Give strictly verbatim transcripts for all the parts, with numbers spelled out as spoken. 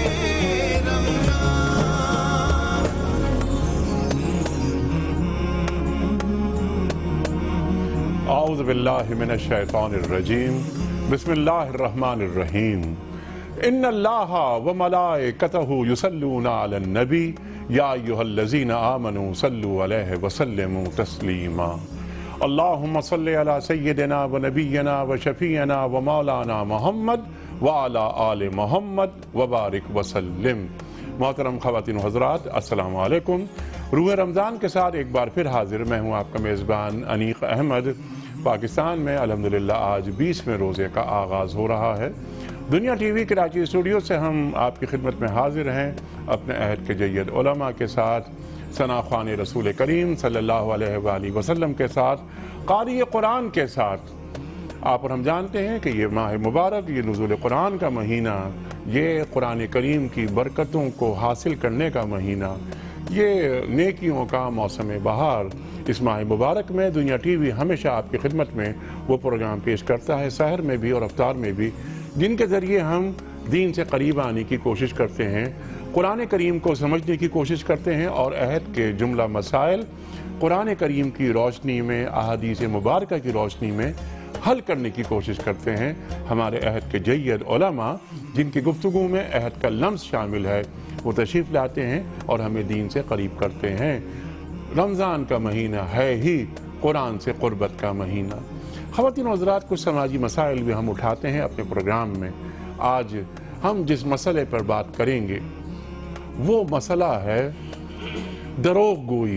اعوذ باللہ من الشیطان الرجیم بسم اللہ الرحمن الرحیم ان اللہ وملائکتہ یصلون علی النبی یا ایہا الذین آمنوا صلوا علیہ وسلموا تسلیما اللہم صلی علی سیدنا و نبینا و شفیعنا و مولانا محمد وعلی آل محمد وبارک وسلم۔ محترم خواتین و حضرات، السلام علیکم۔ روح رمضان کے ساتھ ایک بار پھر حاضر میں ہوں آپ کا میزبان انیق احمد۔ پاکستان میں الحمدللہ آج بیسویں روزے کا آغاز ہو رہا ہے۔ دنیا ٹی وی کراچی اسٹوڈیو سے ہم آپ کی خدمت میں حاضر ہیں اپنے عہد کے جید علماء کے ساتھ، ثنا خوان رسول کریم صلی اللہ علیہ وآلہ وسلم کے ساتھ، قاری قرآن کے ساتھ۔ آپ اور ہم جانتے ہیں کہ یہ ماہ مبارک، یہ نزول قرآن کا مہینہ، یہ قرآن کریم کی برکتوں کو حاصل کرنے کا مہینہ، یہ نیکیوں کا موسم بہار۔ اس ماہ مبارک میں دنیا ٹی وی ہمیشہ آپ کی خدمت میں وہ پروگرام پیش کرتا ہے، سحر میں بھی اور افطار میں بھی، جن کے ذریعے ہم دین سے قریب آنے کی کوشش کرتے ہیں، قرآن کریم کو سمجھنے کی کوشش کرتے ہیں اور عہد کے جملہ مسائل قرآن کریم کی روشنی میں، احادیث مبارکہ کی روشنی میں حل کرنے کی کوشش کرتے ہیں۔ ہمارے عہد کے جید علماء جن کی گفتگو میں عہد کا لمس شامل ہے، وہ تشریف لاتے ہیں اور ہمیں دین سے قریب کرتے ہیں۔ رمضان کا مہینہ ہے ہی قرآن سے قربت کا مہینہ۔ خواتین و حضرات، کچھ سماجی مسائل بھی ہم اٹھاتے ہیں اپنے پروگرام میں۔ آج ہم جس مسئلے پر بات کریں گے وہ مسئلہ ہے دروغ گوئی،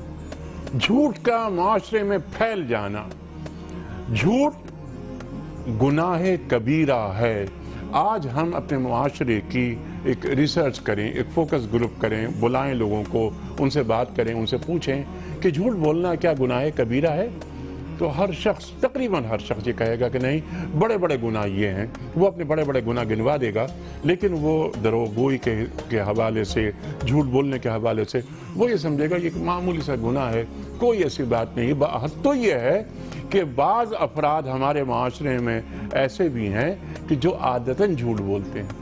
جھوٹ کا معاشرے میں پھیل جانا۔ جھوٹ گناہ کبیرہ ہے۔ آج ہم اپنے معاشرے کی ایک ریسرچ کریں، ایک فوکس گروپ کریں، بلائیں لوگوں کو، ان سے بات کریں، ان سے پوچھیں کہ جھوٹ بولنا کیا گناہ کبیرہ ہے؟ تو ہر شخص، تقریباً ہر شخص یہ کہے گا کہ نہیں، بڑے بڑے گناہ یہ ہیں۔ وہ اپنے بڑے بڑے گناہ گنوا دے گا، لیکن وہ دروغ گوئی کے کے حوالے سے، جھوٹ بولنے کے حوالے سے وہ یہ سمجھے گا یہ ایک معمولی سا گناہ ہے، کوئی ایسی بات نہیں۔ بات تو یہ ہے کہ بعض افراد ہمارے معاشرے میں ایسے بھی ہیں کہ جو عادتاً جھوٹ بولتے ہیں۔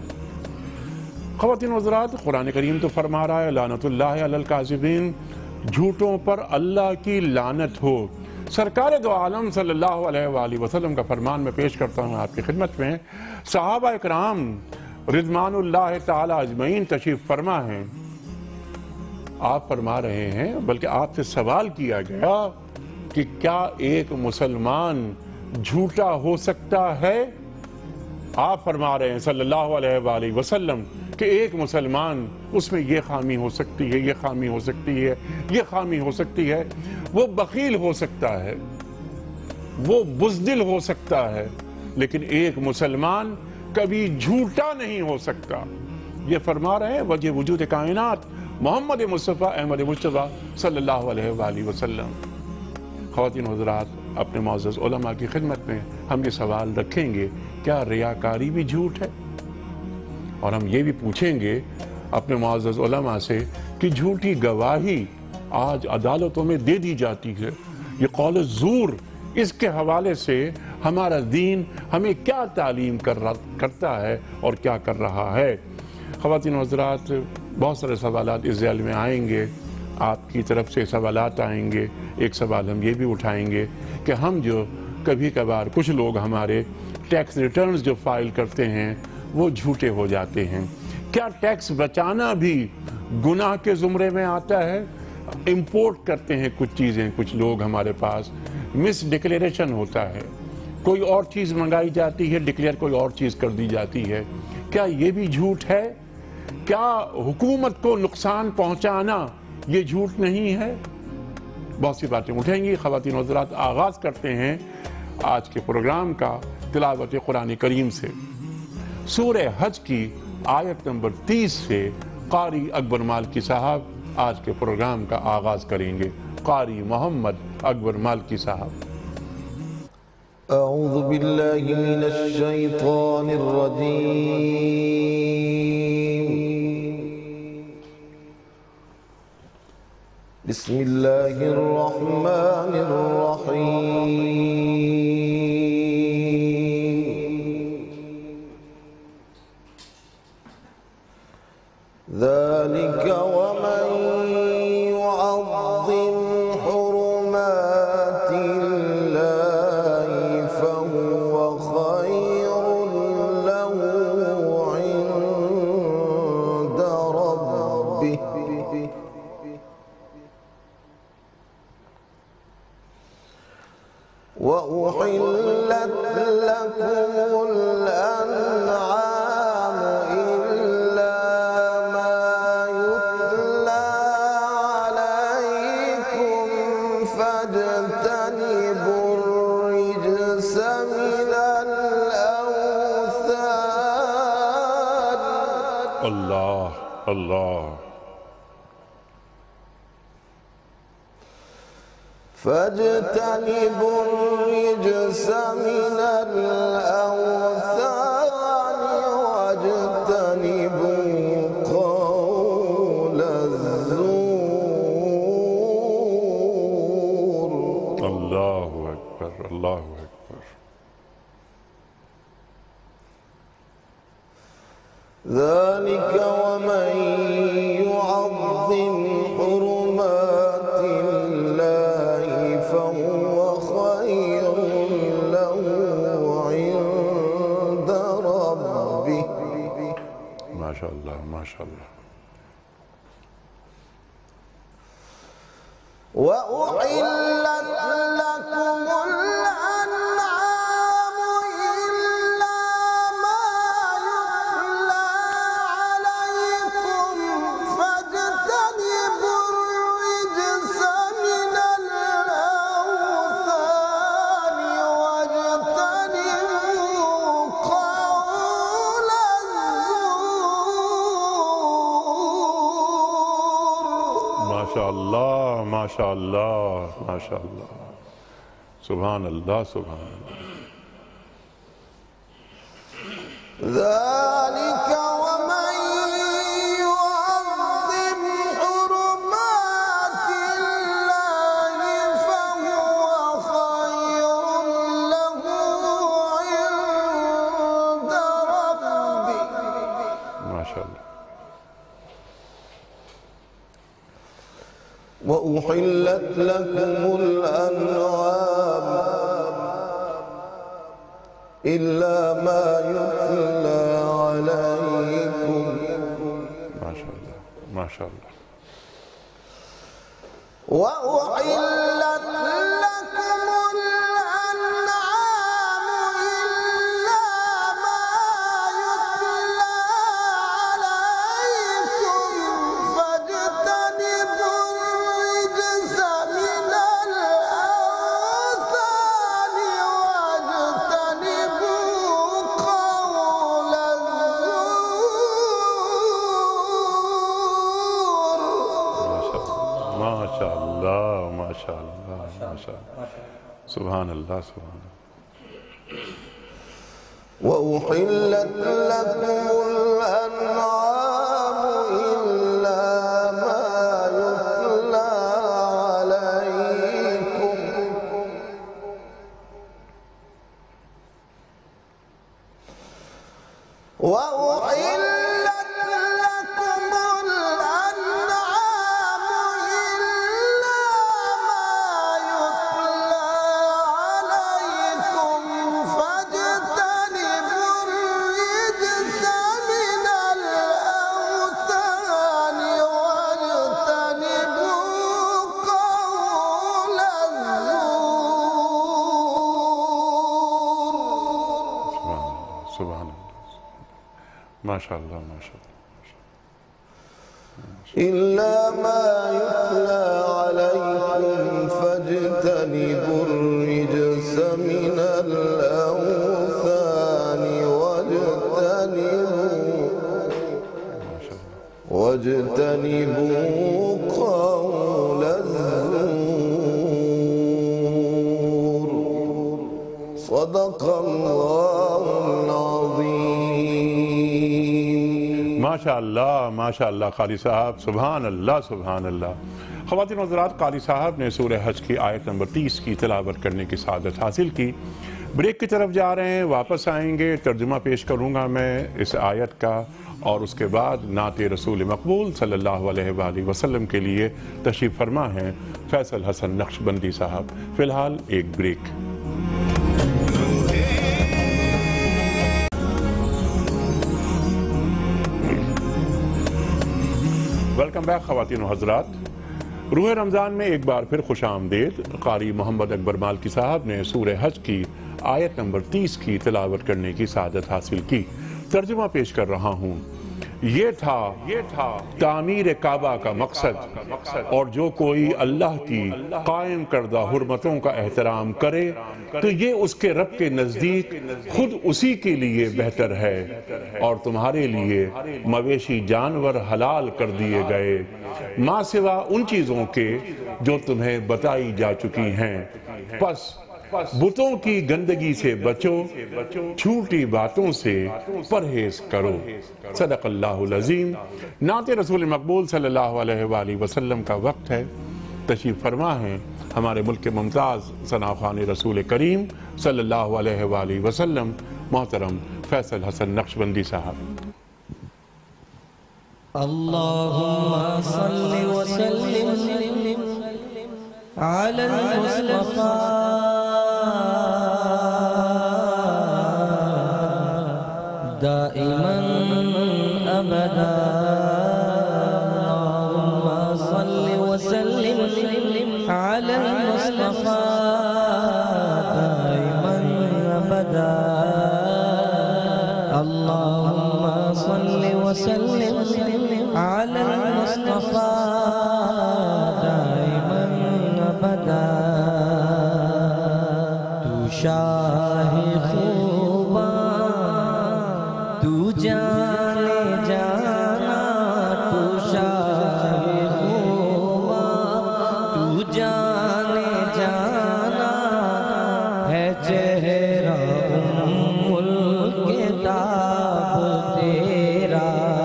خواتین و حضرات، قرآن کریم تو فرما رہا ہے لعنت اللہ علی الکاذبین، جھوٹوں پر اللہ کی لعنت ہو۔ سرکار دو عالم صلی اللہ علیہ وآلہ وسلم کا فرمان میں پیش کرتا ہوں آپ کی خدمت میں۔ صحابہ اکرام رضوان اللہ تعالی اجمعین تشریف فرما ہیں۔ آپ فرما رہے ہیں، بلکہ آپ سے سوال کیا گیا کہ کیا ایک مسلمان جھوٹا ہو سکتا ہے؟ آپ فرما رہے ہیں صلی اللہ علیہ وآلہ وسلم کہ ایک مسلمان، اس میں یہ خامی ہو سکتی ہے، یہ خامی ہو سکتی ہے، یہ خامی ہو سکتی ہے، وہ بخیل ہو سکتا ہے، وہ بزدل ہو سکتا ہے، لیکن ایک مسلمان کبھی جھوٹا نہیں ہو سکتا۔ یہ فرما رہے ہیں وجہ وجود کائنات محمد مصطفیٰ احمد مجتبیٰ صلی اللہ علیہ وآلہ وسلم۔ خواتین و حضرات، اپنے معزز علماء کی خدمت میں ہم یہ سوال رکھیں گے، کیا ریاکاری بھی جھوٹ ہے؟ اور ہم یہ بھی پوچھیں گے اپنے معزز علماء سے کہ جھوٹی گواہی آج عدالتوں میں دے دی جاتی ہے، یہ قول زور، اس کے حوالے سے ہمارا دین ہمیں کیا تعلیم کرتا ہے اور کیا کر رہا ہے؟ خواتین و حضرات، بہت سارے سوالات اس ذیل میں آئیں گے، آپ کی طرف سے سوالات آئیں گے۔ ایک سوال ہم یہ بھی اٹھائیں گے کہ ہم جو کبھی کبھار کچھ لوگ ہمارے ٹیکس ریٹرنز جو فائل کرتے ہیں وہ جھوٹے ہو جاتے ہیں۔ کیا ٹیکس بچانا بھی گناہ کے زمرے میں آتا ہے؟ امپورٹ کرتے ہیں کچھ چیزیں کچھ لوگ ہمارے پاس، مس ڈکلیریشن ہوتا ہے، کوئی اور چیز منگائی جاتی ہے، ڈکلیئر کوئی اور چیز کر دی جاتی ہے۔ کیا یہ بھی جھوٹ ہے؟ کیا حکومت کو نقصان پہنچانا یہ جھوٹ نہیں ہے؟ بہت سی باتیں اٹھیں گی۔ خواتین و حضرات، آغاز کرتے ہیں آج کے پروگرام کا تلاوت قرآن کریم سے۔ سورہ حج کی آیت نمبر تیس سے قاری اکبر مالکی صاحب آج کے پروگرام کا آغاز کریں گے۔ قاری محمد اکبر مالکی صاحب۔ اعوذ باللہ من الشیطان الرجیم، بسم اللہ الرحمن الرحیم۔ ذلك ومن يعظم حرمات الله فهو خير له عند ربه وأحلت لكم الأنعام إلا ما يتلى عليكم فاجتنبوا الرجس من الأوثان. الله الله. فاجتنبوا الرجس من الأوثان واجتنبوا قول الزور. الله أكبر الله أكبر. ذلك ومن يعظم حرمات الله فهو خير له عند ربه. ما شاء الله ما شاء الله. وأحلت لكم الأنعام إلا ما يتلى عليكم فاجتنبوا الرجس من الأوثان واجتنبوا قول الزور. ما شاء الله ما شاء الله ما شاء الله. سبحان الله سبحان الله. ذلك ومن يعظم حرمات الله فهو خير له عند ربه. ما شاء الله. وأحلت لكم الأنعام إلا ما يتلى عليكم. ما شاء الله ما شاء الله. وأحلت لكم الأنعام إلا ما يتلى عليكم فاجتنبوا الرجس من الأوثان واجتنبوا قول الزور. ما شاء الله ما شاء الله ما شاء الله. سبحان الله سبحان الله. وأحلت لكم الأنعام إلا ما يتلى عليكم وأحلت لكم الأنعام إلا ما يتلى عليكم فاجتنبوا الرجس من الأوثان واجتنبوا قول الزور. سبحان الله سبحان الله. ما شاء الله ما شاء الله. إلا ما يتلى عليكم فاجتنبوا الرجس من الأوثان واجتنبوا ما شاء الله. واجتنبوا قول الزور. صدق الله العظيم. माशाअल्लाह माशाअल्लाह क़ारी साहब, सुभान अल्लाह सुभान अल्लाह। ख़वातीन हज़रात, क़ारी साहब ने सूरह हज की आयत नंबर तीस की तिलावत करने की सआदत हासिल की। ब्रेक की तरफ जा रहे हैं, वापस आएंगे, तर्जुमा पेश करूँगा मैं इस आयत का اور اس کے بعد نعت رسول مقبول صلی اللہ علیہ وآلہ وسلم کے لیے تشریف فرما ہیں فیصل حسن نقشبندی صاحب۔ فی الحال ایک بریک۔ ویلکم بیک خواتین و حضرات۔ روح رمضان میں ایک بار پھر خوش آمدید۔ قاری محمد اکبر مالکی صاحب نے سورہ حج کی آیت نمبر تیس کی تلاوت کرنے کی سعادت حاصل کی۔ ترجمہ پیش کر رہا ہوں۔ یہ تھا یہ تھا تعمیر کعبہ کا مقصد، اور جو کوئی اللہ کی قائم کردہ حرمتوں کا احترام کرے تو یہ اس کے رب کے نزدیک خود اسی کے لیے بہتر ہے، اور تمہارے لیے مویشی جانور حلال کر دیے گئے ماں سوا ان چیزوں کے جو تمہیں بتائی جا چکی ہیں، پس بتوں کی گندگی سے بچو، چھوٹی باتوں سے پرہیز کرو۔ صدق اللہ العظیم۔ نعت رسول مقبول صلی اللہ علیہ وآلہ وسلم کا وقت ہے۔ تشریف فرما ہیں ہمارے ملک کے ممتاز ثنا خوان رسول کریم صلی اللہ علیہ وآلہ وسلم محترم فیصل حسن نقشبندی صاحب۔ اللہم صل وسلم علی المصطفیٰ دائما ابدا۔ اللہم صل وسلم علی المصطفیٰ دائما ابدا۔ اللہم صل وسلم علی المصطفیٰ دائما ابدا۔ تو شاہ خوباں تو جانے جانا، تو شاہ خوباں تو جانے جانا ہے چہرہ ام الکتاب تیرا۔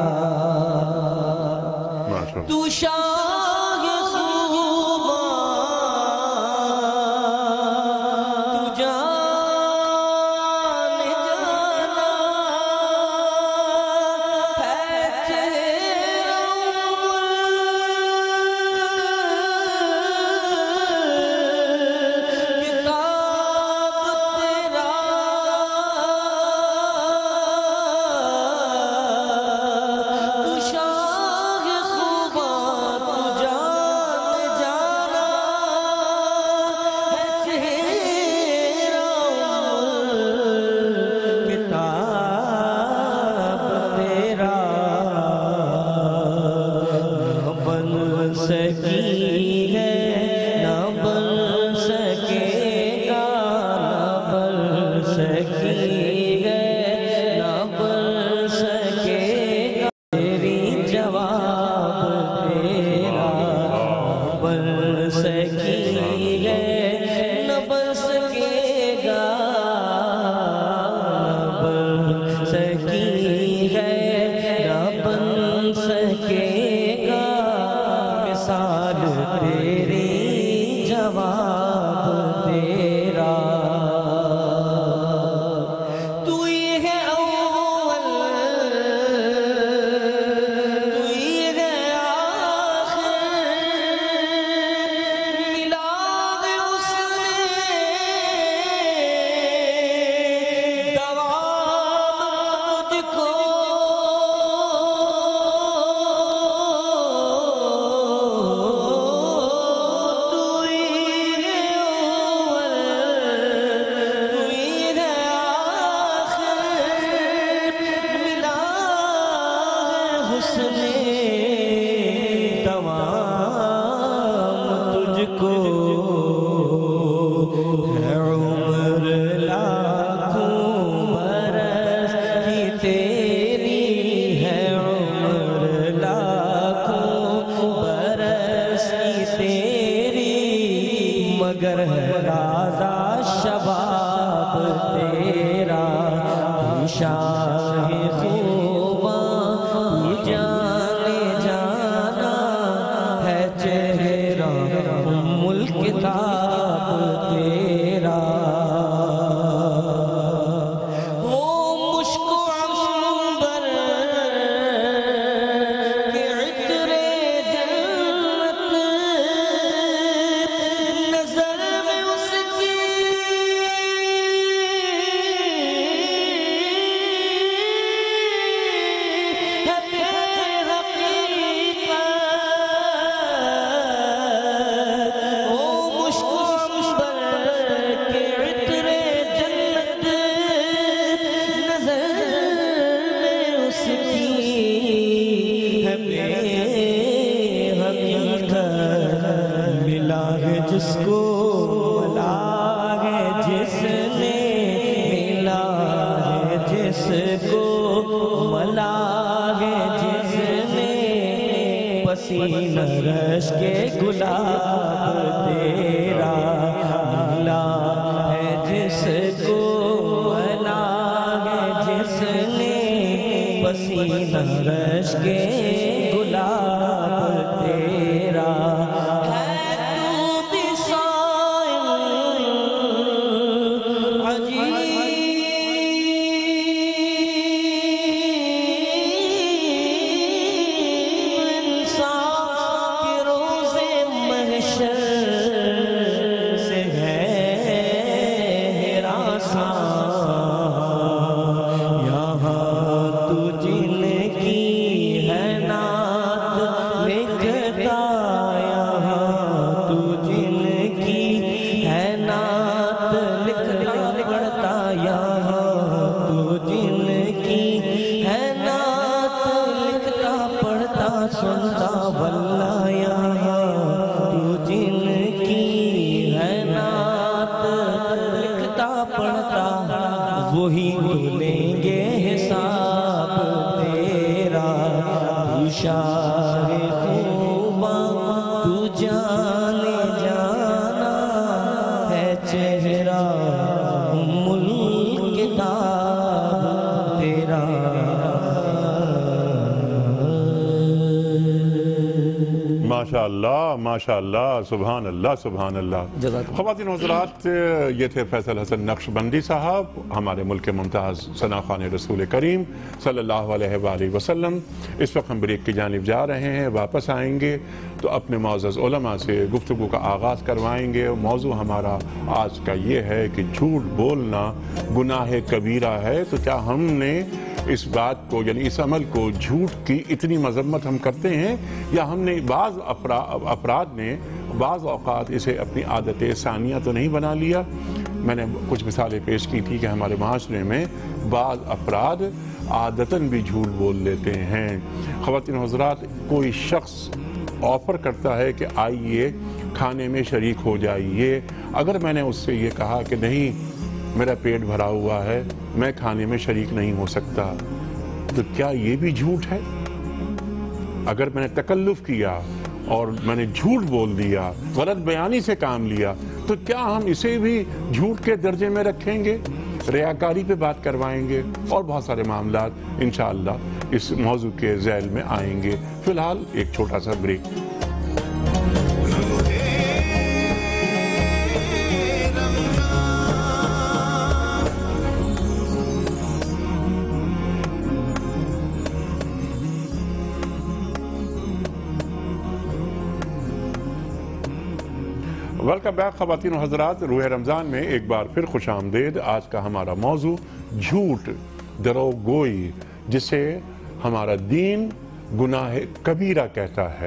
تو شاہ خوباں تو جانے جانا ہے چہرہ شاہ خوباں تو جانے جس کو ملا ہے جس نے ملا ہے جس کو ملا ہے جس نے پسینہ رش کے گلاب تیرا ملا ہے جس کو ملا ہے جس نے پسینہ رش کے گلاب تیرا وہی لیں گے حساب تیرا تو شاہ خوباں تو جانے جانا ہے چہرہ ملک کتاب تیرا ماشاءاللہ ماشاءاللہ سبحان اللہ سبحان اللہ. خواتین و حضرات، یہ تھے فیصل حسن نقشبندی صاحب، ہمارے ملک ممتاز ثنا خوان رسول کریم صلی اللہ علیہ وآلہ وسلم. اس وقت ہم بریک کی جانب جا رہے ہیں، واپس آئیں گے تو اپنے معزز علماء سے گفتگو کا آغاز کروائیں گے. موضوع ہمارا آج کا یہ ہے کہ جھوٹ بولنا گناہ کبیرہ ہے، تو کیا ہم نے اس بات کو یعنی اس عمل کو جھوٹ کی اتنی مذمت ہم کرتے ہیں، یا ہم نے بعض افراد نے بعض اوقات اسے اپنی عادت ثانیہ تو نہیں بنا لیا. میں نے کچھ مثالیں پیش کی تھی کہ ہمارے معاشرے میں بعض افراد عادتاً بھی جھوٹ بول لیتے ہیں. خواتین و حضرات، کوئی شخص آفر کرتا ہے کہ آئیے کھانے میں شریک ہو جائیے، اگر میں نے اس سے یہ کہا کہ نہیں میرا پیٹ بھرا ہوا ہے، میں کھانے میں شریک نہیں ہو سکتا، تو کیا یہ بھی جھوٹ ہے؟ اگر میں نے تکلف کیا اور میں نے جھوٹ بول دیا، غلط بیانی سے کام لیا، تو کیا ہم اسے بھی جھوٹ کے درجے میں رکھیں گے؟ ریاکاری پہ بات کروائیں گے اور بہت سارے معاملات انشاءاللہ اس موضوع کے ذیل میں آئیں گے. فی الحال ایک چھوٹا سا بریک. ویلکم بیک خواتین و حضرات، روح رمضان میں ایک بار پھر خوش آمدید. آج کا ہمارا موضوع جھوٹ، دروغگوئی، جسے ہمارا دین گناہ کبیرہ کہتا ہے.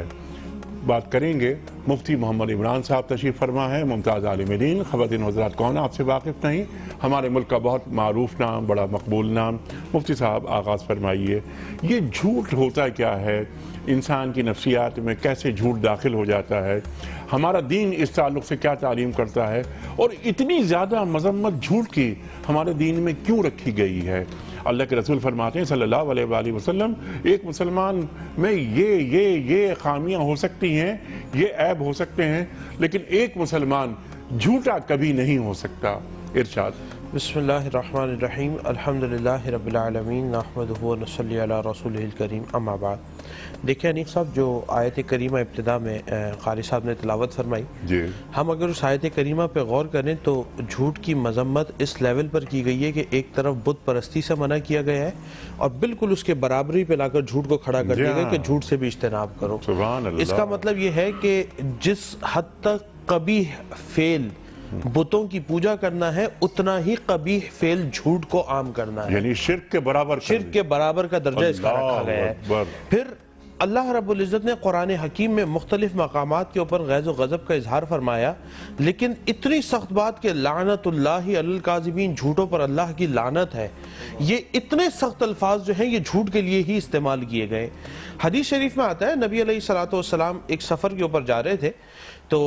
بات کریں گے. مفتی محمد عمران صاحب تشریف فرما ہے، ممتاز عالم دین. خواتین و حضرات، کون آپ سے واقف نہیں؟ ہمارے ملک کا بہت معروف نام، بڑا مقبول نام. مفتی صاحب آغاز فرمائیے، یہ جھوٹ ہوتا کیا ہے؟ انسان کی نفسیات میں کیسے جھوٹ داخل ہو جاتا ہے؟ ہمارا دین اس تعلق سے کیا تعلیم کرتا ہے؟ اور اتنی زیادہ مذمت جھوٹ کی ہمارے دین میں کیوں رکھی گئی ہے؟ اللہ کے رسول فرماتے ہیں صلی اللہ علیہ وآلہ وسلم، ایک مسلمان میں یہ یہ یہ خامیاں ہو سکتی ہیں، یہ عیب ہو سکتے ہیں، لیکن ایک مسلمان جھوٹا کبھی نہیں ہو سکتا. ارشاد. بسم اللہ الرحمن الرحیم، الحمدللہ رب العالمین، نحمدہ و نصلی علی رسولہ الکریم، اما بعد. دیکھیں انیق صاحب، جو آیت کریمہ ابتدا میں قاری صاحب نے تلاوت فرمائی، جی ہم اگر اس آیت کریمہ پہ غور کریں تو جھوٹ کی مذمت اس لیول پر کی گئی ہے کہ ایک طرف بت پرستی سے منع کیا گیا ہے اور بالکل اس کے برابری پہ لا کر جھوٹ کو کھڑا کر دیا گیا کہ جھوٹ سے بھی اجتناب کرو. سبحان اللہ. اس کا مطلب یہ ہے کہ جس حد تک قبیح فعل بتوں کی پوجا کرنا ہے، اتنا ہی قبیح فعل جھوٹ کو عام کرنا ہے، یعنی شرک کے برابر شرک کے برابر کا درجہ اس کا رکھا گیا ہے. پھر اللہ رب العزت نے قرآن حکیم میں مختلف مقامات کے اوپر غیظ و غضب کا اظہار فرمایا، لیکن اتنی سخت بات کہ لعنت اللہ علی الکاذبین، جھوٹوں پر اللہ کی لعنت ہے، یہ اتنے سخت الفاظ جو ہیں یہ جھوٹ کے لیے ہی استعمال کیے گئے. حدیث شریف میں آتا ہے نبی علیہ الصلوۃ والسلام ایک سفر کے اوپر جا رہے تھے، تو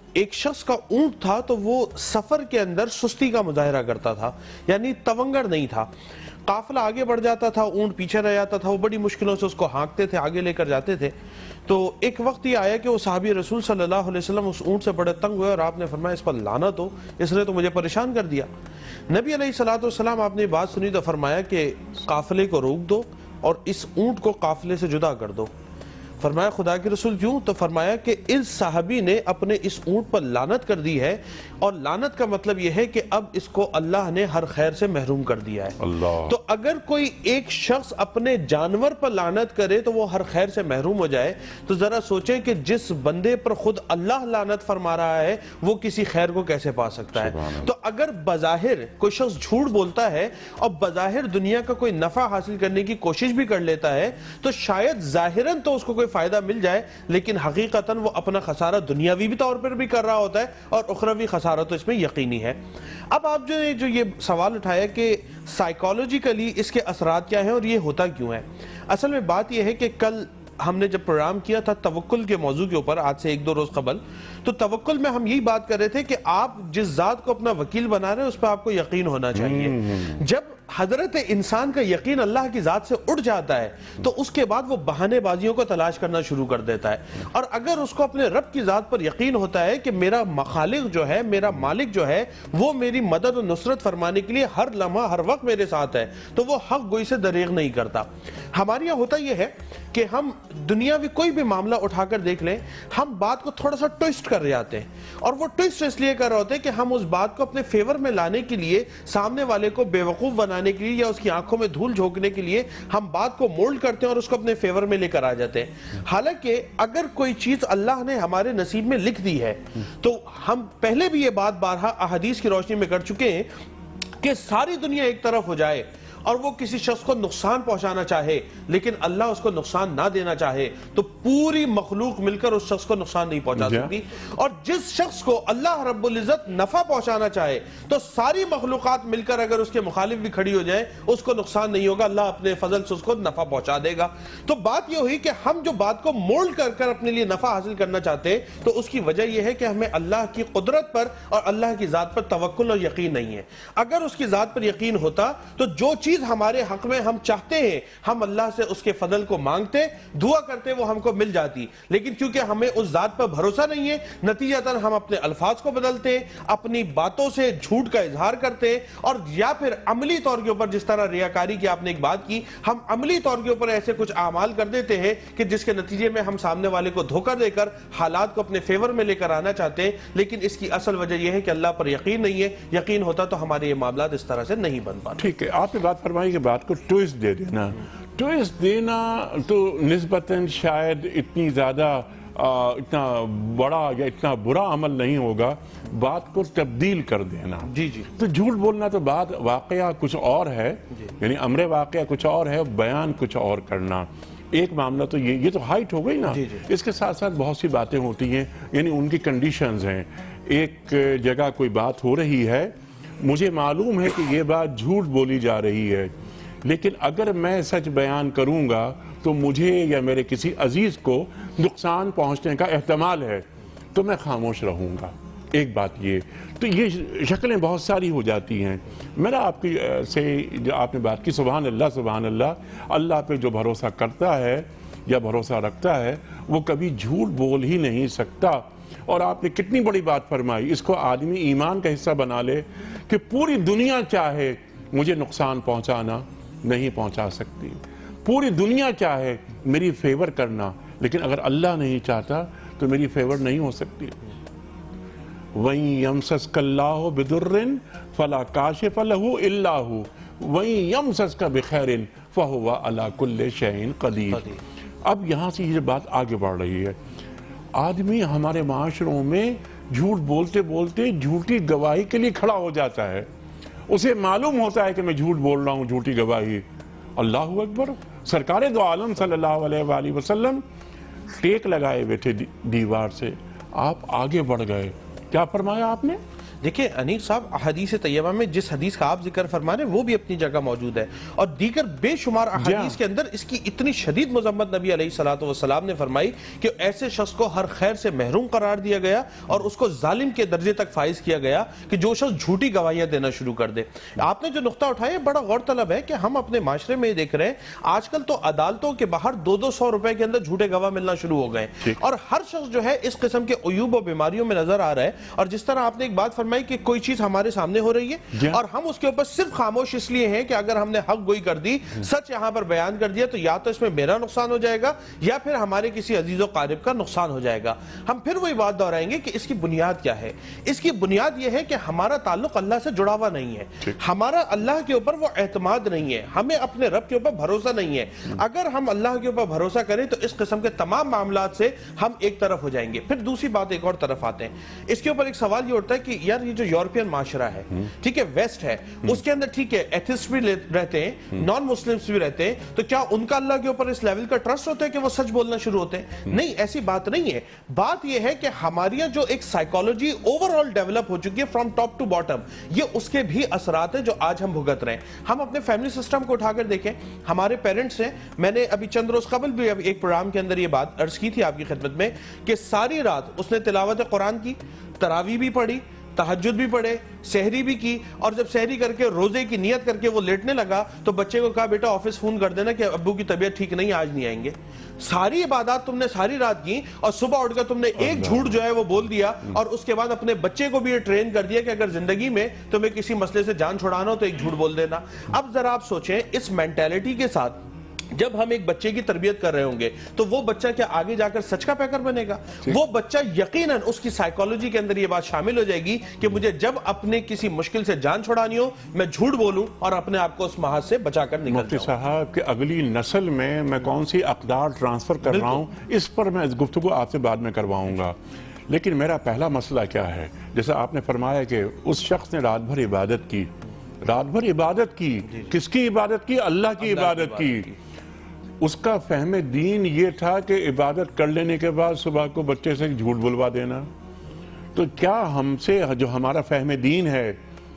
ایک شخص کا اونٹ تھا تو وہ سفر کے اندر سستی کا مظاہرہ کرتا تھا، یعنی تونگر نہیں تھا. قافلہ آگے بڑھ جاتا تھا، اونٹ پیچھے رہ جاتا تھا، وہ بڑی مشکلوں سے اس کو ہانکتے تھے، آگے لے کر جاتے تھے. تو ایک وقت یہ آیا کہ وہ صحابی رسول صلی اللہ علیہ وسلم اس اونٹ سے بڑے تنگ ہوئے اور آپ نے فرمایا اس پر لعنت ہو، اس نے تو مجھے پریشان کر دیا. نبی علیہ الصلوۃ والسلام آپ نے بات سنی تو فرمایا کہ قافلے کو روک دو اور اس اونٹ کو قافلے سے جدا کر دو. فرمایا خدا کے رسول کیوں؟ تو فرمایا کہ اس صحابی نے اپنے اس اونٹ پر لعنت کر دی ہے، اور لعنت کا مطلب یہ ہے کہ اب اس کو اللہ نے ہر خیر سے محروم کر دیا ہے. اللہ. تو اگر کوئی ایک شخص اپنے جانور پر لعنت کرے تو وہ ہر خیر سے محروم ہو جائے، تو ذرا سوچیں کہ جس بندے پر خود اللہ لعنت فرما رہا ہے وہ کسی خیر کو کیسے پا سکتا ہے. تو اگر بظاہر کوئی شخص جھوٹ بولتا ہے اور بظاہر دنیا کا کوئی نفع حاصل کرنے کی کوشش بھی کر لیتا ہے تو شاید ظاہراً تو اس کو کوئی فائدہ مل جائے، لیکن حقیقتاً وہ اپنا خسارہ دنیاوی بھی طور پر بھی کر رہا ہوتا ہے اور اخروی خسارہ تو اس میں یقینی ہے. اب آپ جو جو یہ سوال اٹھایا کہ سائیکالوجیکلی اس کے اثرات کیا ہیں اور یہ ہوتا کیوں ہے، اصل میں بات یہ ہے کہ کل ہم نے جب پروگرام کیا تھا توکل کے موضوع کے اوپر آج سے ایک دو روز قبل، تو توکل میں ہم یہی بات کر رہے تھے کہ آپ جس ذات کو اپنا وکیل بنا رہے ہیں اس پہ آپ کو یقین ہونا چاہیے. جب حضرت انسان کا یقین اللہ کی ذات سے اٹھ جاتا ہے تو اس کے بعد وہ بہانے بازیوں کو تلاش کرنا شروع کر دیتا ہے. اور اگر اس کو اپنے رب کی ذات پر یقین ہوتا ہے کہ میرا خالق جو ہے، میرا مالک جو ہے، وہ میری مدد و نصرت فرمانے کے لیے ہر لمحہ ہر وقت میرے ساتھ ہے، تو وہ حق گوئی سے دریغ نہیں کرتا. ہمارے یہاں ہوتا یہ ہے کہ ہم دنیاوی کوئی بھی معاملہ اٹھا کر دیکھ لیں، ہم بات کو تھوڑا سا ٹویسٹ کر رہے آتے ہیں، اور وہ ٹویسٹ اس لیے کر رہے ہوتے ہیں کہ ہم اس بات کو اپنے فیور میں لانے کے لیے، سامنے والے کو بے وقوف بنانے کے لیے یا اس کی آنکھوں میں دھول جھونکنے کے لیے ہم بات کو مولڈ کرتے ہیں اور اس کو اپنے فیور میں لے کر آ جاتے ہیں. حالانکہ اگر کوئی چیز اللہ نے ہمارے نصیب میں لکھ دی ہے تو ہم پہلے بھی یہ بات بارہا احادیث کی روشنی میں کر چکے ہیں کہ ساری دنیا ایک طرف ہو جائے اور وہ کسی شخص کو نقصان پہنچانا چاہے لیکن اللہ اس کو نقصان نہ دینا چاہے تو پوری مخلوق مل کر اس شخص کو نقصان نہیں پہنچا سکتی. اور جس شخص کو اللہ رب العزت نفع پہنچانا چاہے تو ساری مخلوقات مل کر اگر اس کے مخالف بھی کھڑی ہو جائے اس کو نقصان نہیں ہوگا، اللہ اپنے فضل سے اس کو نفع پہنچا دے گا. تو بات یہ ہوئی کہ ہم جو بات کو مولڈ کر کر اپنے لیے نفع حاصل کرنا چاہتے ہیں تو اس کی وجہ یہ ہے کہ ہمیں اللہ کی قدرت پر اور اللہ کی ذات پر توکل اور یقین نہیں ہے. اگر اس کی ذات پر یقین ہوتا تو جو چیز ہمارے حق میں ہم چاہتے ہیں ہم اللہ سے اس کے فضل کو مانگتے، دعا کرتے، وہ ہم کو مل جاتی. لیکن کیونکہ ہمیں اس ذات پر بھروسہ نہیں ہے، نتیجتاً ہم اپنے الفاظ کو بدلتے، اپنی باتوں سے جھوٹ کا اظہار کرتے، اور یا پھر عملی طور کے اوپر جس طرح ریاکاری کی آپ نے ایک بات کی، ہم عملی طور کے اوپر ایسے کچھ اعمال کر دیتے ہیں کہ جس کے نتیجے میں ہم سامنے والے کو دھوکہ دے کر حالات کو اپنے فیور میں لے کر آنا چاہتے ہیں. لیکن اس کی اصل وجہ یہ ہے کہ اللہ پر یقین نہیں ہے. یقین ہوتا تو ہمارے یہ معاملات اس طرح سے نہیں بن پاتے. ٹھیک ہے، آپ نے بات فرمائی کہ بات کو ٹویسٹ دے دینا. ٹویسٹ دینا تو نسبتاً شاید اتنی زیادہ اتنا بڑا یا اتنا برا عمل نہیں ہوگا، بات کو تبدیل کر دینا. جی جی تو جھوٹ بولنا تو بات واقعہ کچھ اور ہے، یعنی امر واقعہ کچھ اور ہے، بیان کچھ اور کرنا. ایک معاملہ تو یہ یہ تو ہائٹ ہو گئی نا. اس کے ساتھ ساتھ بہت سی باتیں ہوتی ہیں، یعنی ان کی کنڈیشنز ہیں. ایک جگہ کوئی بات ہو رہی ہے، مجھے معلوم ہے کہ یہ بات جھوٹ بولی جا رہی ہے، لیکن اگر میں سچ بیان کروں گا تو مجھے یا میرے کسی عزیز کو نقصان پہنچنے کا احتمال ہے، تو میں خاموش رہوں گا. ایک بات یہ تو یہ شکلیں بہت ساری ہو جاتی ہیں. میرا آپ کی سے جو آپ نے بات کی، سبحان اللہ سبحان اللہ، اللہ پہ جو بھروسہ کرتا ہے یا بھروسہ رکھتا ہے وہ کبھی جھوٹ بول ہی نہیں سکتا. اور آپ نے کتنی بڑی بات فرمائی، اس کو آدمی ایمان کا حصہ بنا لے کہ پوری دنیا چاہے مجھے نقصان پہنچانا نہیں پہنچا سکتی، پوری دنیا چاہے میری فیور کرنا، لیکن اگر اللہ نہیں چاہتا تو میری فیور نہیں ہو سکتی. وَإِن يَمْسَسْكَ اللَّهُ بِضُرٍّ فَلَا كَاشِفَ لَهُ إِلَّا هُوَ وَإِن يَمْسَسْكَ بِخَيْرٍ فَهُوَ عَلَى كُلِّ شَيْءٍ قَدِيرٌ. اب یہاں سے یہ بات آگے بڑھ رہی ہے. آدمی ہمارے معاشروں میں جھوٹ بولتے بولتے جھوٹی گواہی کے لیے کھڑا ہو جاتا ہے. اسے معلوم ہوتا ہے کہ میں جھوٹ بول رہا ہوں، جھوٹی گواہی. اللہ اکبر. سرکار دو عالم صلی اللہ علیہ وآلہ وسلم ٹیک لگائے بیٹھے دیوار سے، آپ آگے بڑھ گئے. کیا فرمایا آپ نے؟ دیکھیں انیس صاحب حدیث طیبہ میں جس حدیث کا آپ ذکر فرما رہے ہیں وہ بھی اپنی جگہ موجود ہے، اور دیگر بے شمار احادیث کے اندر اس کی اتنی شدید مذمت نبی علیہ الصلوۃ والسلام نے فرمائی کہ ایسے شخص کو ہر خیر سے محروم قرار دیا گیا اور اس کو ظالم کے درجے تک فائز کیا گیا کہ جو شخص جھوٹی گواہیاں دینا شروع کر دے۔ آپ نے جو نقطہ اٹھایا بڑا غور طلب ہے کہ ہم اپنے معاشرے میں دیکھ رہے ہیں آج کل تو عدالتوں کے باہر دو دو سو روپے کے اندر جھوٹے گواہ ملنا شروع ہو گئے، اور ہر شخص جو ہے اس قسم کے عیوب و بیماریوں میں نظر آ رہا ہے۔ اور جس طرح آپ نے ایک بات فرمائی کہ کوئی چیز ہمارے سامنے ہو رہی ہے اور ہم اس کے اوپر صرف خاموش اس لیے ہیں کہ اگر ہم نے حق گوئی کر دی، سچ یہاں پر بیان کر دیا، تو یا تو اس میں میرا نقصان ہو جائے گا یا پھر ہمارے کسی عزیز و قارب کا نقصان ہو جائے گا۔ ہم پھر وہی بات دہرائیں گے کہ اس کی بنیاد کیا ہے؟ اس کی بنیاد یہ ہے کہ ہمارا تعلق اللہ سے جڑا ہوا نہیں ہے، ہمارا اللہ کے اوپر وہ اعتماد نہیں ہے، ہمیں اپنے رب کے اوپر بھروسہ نہیں ہے۔ اگر ہم اللہ کے اوپر بھروسہ کریں تو اس قسم کے تمام معاملات سے ہم ایک طرف ہو جائیں گے۔ پھر دوسری بات ایک اور طرف آتے ہیں، اس کے اوپر ایک سوال یہ اٹھتا ہے کہ یار یہ جو یورپین معاشرہ ہے، ٹھیک ہے، ویسٹ ہے، اس کے اندر ٹھیک ہے ایتھسٹ بھی رہتے ہیں، نان مسلمز بھی رہتے ہیں، تو کیا ان کا اللہ کے اوپر اس لیول کا ٹرسٹ ہوتا ہے کہ وہ سچ بولنا شروع ہوتے ہیں؟ نہیں، ایسی بات نہیں ہے۔ بات یہ ہے کہ ہماری جو ایک سائیکالوجی اوور آل ڈیولپ ہو چکی ہے فرام ٹاپ ٹو باٹم، یہ اس کے بھی اثرات ہیں جو آج ہم بھگت رہے ہیں۔ ہم اپنے فیملی سسٹم کو اٹھا کر دیکھیں، ہمارے پیرنٹس ہیں، میں نے ابھی چند روز قبل بھی ایک پروگرام کے اندر یہ بات عرض کی تھی آپ کی خدمت میں کہ ساری رات اس نے تلاوت قرآن کی، تراویح بھی پڑھی، تہجد بھی پڑھے، سحری بھی کی، اور جب سحری کر کے روزے کی نیت کر کے وہ لیٹنے لگا تو بچے کو کہا بیٹا آفس فون کر دینا کہ ابو کی طبیعت ٹھیک نہیں، آج نہیں آئیں گے۔ ساری عبادات تم نے ساری رات کی اور صبح اٹھ کر تم نے ایک جھوٹ جو ہے وہ بول دیا، اور اس کے بعد اپنے بچے کو بھی یہ ٹرین کر دیا کہ اگر زندگی میں تمہیں کسی مسئلے سے جان چھڑانا ہو تو ایک جھوٹ بول دینا۔ اب ذرا آپ سوچیں اس مینٹیلٹی کے ساتھ جب ہم ایک بچے کی تربیت کر رہے ہوں گے تو وہ بچہ کیا آگے جا کر سچ کا پیکر بنے گا؟ وہ بچہ یقیناً اس کی سائیکالوجی کے اندر یہ بات شامل ہو جائے گی کہ مجھے جب اپنے کسی مشکل سے جان چھڑانی ہو میں جھوٹ بولوں اور اپنے آپ کو اس محاذ سے بچا کر نکل جاؤں۔ مفتی صاحب کہ اگلی نسل میں میں کون سی اقدار ٹرانسفر کر رہا ہوں اس پر میں گفتگو آپ سے بعد میں کرواؤں گا، لیکن میرا پہلا مسئلہ کیا ہے؟ جیسا آپ نے فرمایا کہ اس شخص نے رات بھر عبادت کی، رات بھر عبادت کی، کس کی عبادت کی؟ اللہ کی عبادت کی۔ اس کا فہم دین یہ تھا کہ عبادت کر لینے کے بعد صبح کو بچے سے جھوٹ بلوا دینا، تو کیا ہم سے جو ہمارا فہم دین ہے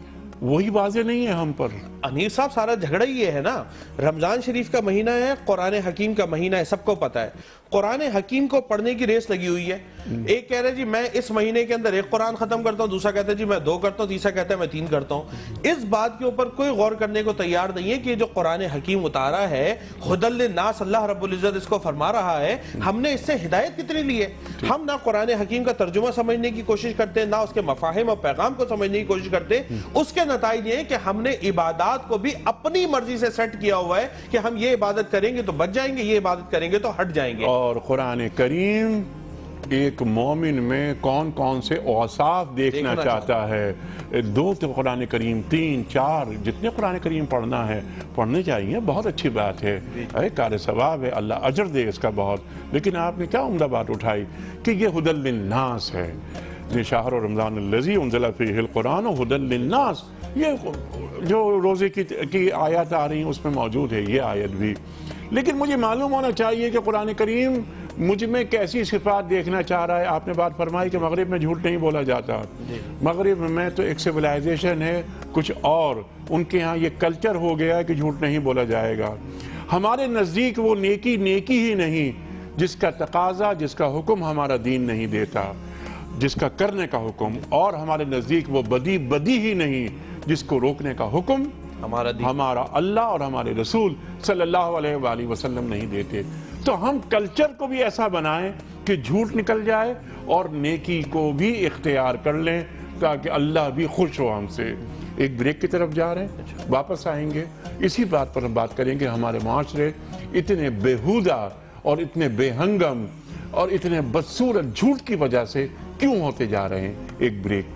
وہی واضح نہیں ہے ہم پر؟ انیر صاحب سارا جھگڑا ہی یہ ہے نا، رمضان شریف کا مہینہ ہے، قرآن حکیم کا مہینہ ہے، سب کو پتا ہے، قرآن حکیم کو پڑھنے کی ریس لگی ہوئی ہے۔ ایک کہہ رہے جی میں اس مہینے کے اندر ایک قرآن ختم کرتا ہوں، دوسرا کہتا ہے جی میں دو کرتا ہوں، تیسرا کہتا ہے میں تین کرتا ہوں۔ اس بات کے اوپر کوئی غور کرنے کو تیار نہیں ہے کہ جو قرآن حکیم اتارا ہے ہدی للناس، اللہ رب العزت اس کو فرما رہا ہے، ہم نے اس سے ہدایت کتنی لی ہے؟ ہم نہ قرآن حکیم کا ترجمہ سمجھنے کی کوشش کرتے، نہ اس کے مفاہیم اور پیغام کو سمجھنے کی کوشش کرتے۔ اس کے نتائج یہ ہے کہ ہم نے عبادات کو بھی اپنی مرضی سے سیٹ کیا ہوا ہے کہ ہم یہ عبادت کریں گے تو بچ جائیں گے، یہ عبادت کریں گے تو ہٹ جائیں گے۔ اور قرآن کریم ایک مومن میں کون کون سے اوصاف دیکھنا چاہتا ہے، دو قرآن کریم، تین چار جتنے قرآن کریم پڑھنا ہے پڑھنے چاہیے، بہت اچھی بات ہے، اے کار ثواب ہے، اللہ اجر دے اس کا بہت۔ لیکن آپ نے کیا عمدہ بات اٹھائی کہ یہ ہدی للناس ہے، شہر رمضان الذی انزل فیہ القرآن ہدی للناس، یہ جو روزے کی کی آیات آ رہی ہیں اس میں موجود ہے یہ آیت بھی۔ لیکن مجھے معلوم ہونا چاہیے کہ قرآن کریم مجھ میں کیسی صفات دیکھنا چاہ رہا ہے۔ آپ نے بات فرمائی کہ مغرب میں جھوٹ نہیں بولا جاتا، مغرب میں تو ایک سویلائزیشن ہے کچھ اور، ان کے ہاں یہ کلچر ہو گیا ہے کہ جھوٹ نہیں بولا جائے گا۔ ہمارے نزدیک وہ نیکی نیکی ہی نہیں جس کا تقاضا، جس کا حکم ہمارا دین نہیں دیتا، جس کا کرنے کا حکم، اور ہمارے نزدیک وہ بدی بدی ہی نہیں جس کو روکنے کا حکم ہمارا ہمارا اللہ اور ہمارے رسول صلی اللہ علیہ وآلہ وسلم نہیں دیتے۔ تو ہم کلچر کو بھی ایسا بنائیں کہ جھوٹ نکل جائے اور نیکی کو بھی اختیار کر لیں تاکہ اللہ بھی خوش ہو ہم سے۔ ایک بریک کی طرف جا رہے ہیں، واپس آئیں گے، اسی بات پر ہم بات کریں کہ ہمارے معاشرے اتنے بےہودہ اور اتنے بے ہنگم اور اتنے بدصورت جھوٹ کی وجہ سے کیوں ہوتے جا رہے ہیں۔ ایک بریک۔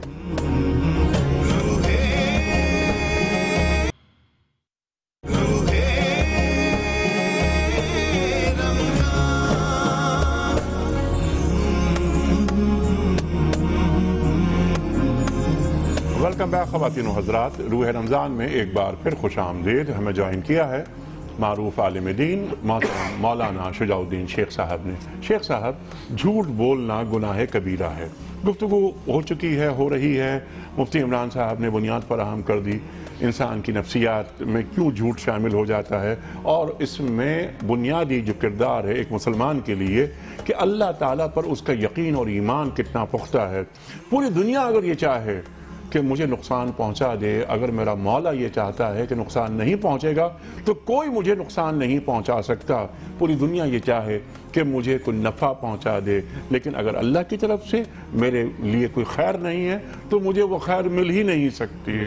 ویلکم بیک خواتین و حضرات، روح رمضان میں ایک بار پھر خوش آمدید۔ ہمیں جوائن کیا ہے معروف عالم دین محترم مولانا شجاع الدین شیخ صاحب نے. شیخ صاحب، جھوٹ بولنا گناہ کبیرہ ہے. گفتگو ہو چکی ہے، ہو رہی ہے. مفتی عمران صاحب نے بنیاد فراہم کر دی انسان کی نفسیات میں کیوں جھوٹ شامل ہو جاتا ہے، اور اس میں بنیادی جو کردار ہے ایک مسلمان کے لیے کہ اللہ تعالیٰ پر اس کا یقین اور ایمان کتنا پختہ ہے. پوری دنیا اگر یہ چاہے کہ مجھے نقصان پہنچا دے، اگر میرا مولا یہ چاہتا ہے کہ نقصان نہیں پہنچے گا تو کوئی مجھے نقصان نہیں پہنچا سکتا. پوری دنیا یہ چاہے کہ مجھے کوئی نفع پہنچا دے، لیکن اگر اللہ کی طرف سے میرے لیے کوئی خیر نہیں ہے تو مجھے وہ خیر مل ہی نہیں سکتی.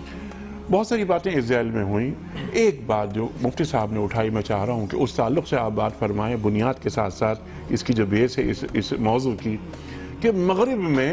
بہت ساری باتیں اس ذیل میں ہوئیں. ایک بات جو مفتی صاحب نے اٹھائی، میں چاہ رہا ہوں کہ اس تعلق سے آپ بات فرمائیں، بنیاد کے ساتھ ساتھ اس کی جو بیس ہے اس اس موضوع کی، کہ مغرب میں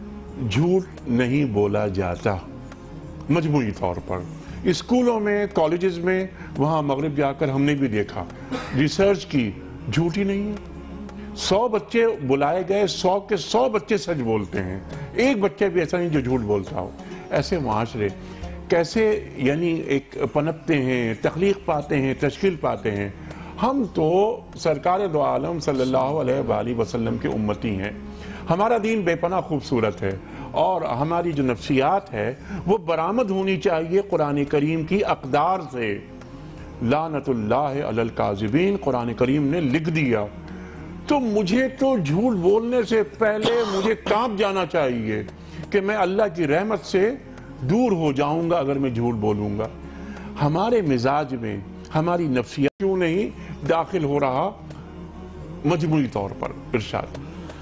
جھوٹ نہیں بولا جاتا مجموعی طور پر. اسکولوں میں، کالجز میں، وہاں مغرب جا کر ہم نے بھی دیکھا، ریسرچ کی، جھوٹ ہی نہیں ہے. سو بچے بلائے گئے، سو کے سو بچے سچ بولتے ہیں، ایک بچہ بھی ایسا نہیں جو جھوٹ بولتا ہو. ایسے معاشرے کیسے یعنی ایک پنپتے ہیں، تخلیق پاتے ہیں، تشکیل پاتے ہیں. ہم تو سرکار دو عالم صلی اللہ علیہ وآلہ وسلم کے امتی ہیں. ہمارا دین بے پناہ خوبصورت ہے، اور ہماری جو نفسیات ہے وہ برآمد ہونی چاہیے قرآن کریم کی اقدار سے. لعنت اللہ علی الکاذبین قرآن کریم نے لکھ دیا. تو مجھے تو جھوٹ بولنے سے پہلے مجھے کانپ جانا چاہیے کہ میں اللہ کی رحمت سے دور ہو جاؤں گا اگر میں جھوٹ بولوں گا. ہمارے مزاج میں ہماری نفسیات کیوں نہیں داخل ہو رہا مجموعی طور پر؟ ارشاد.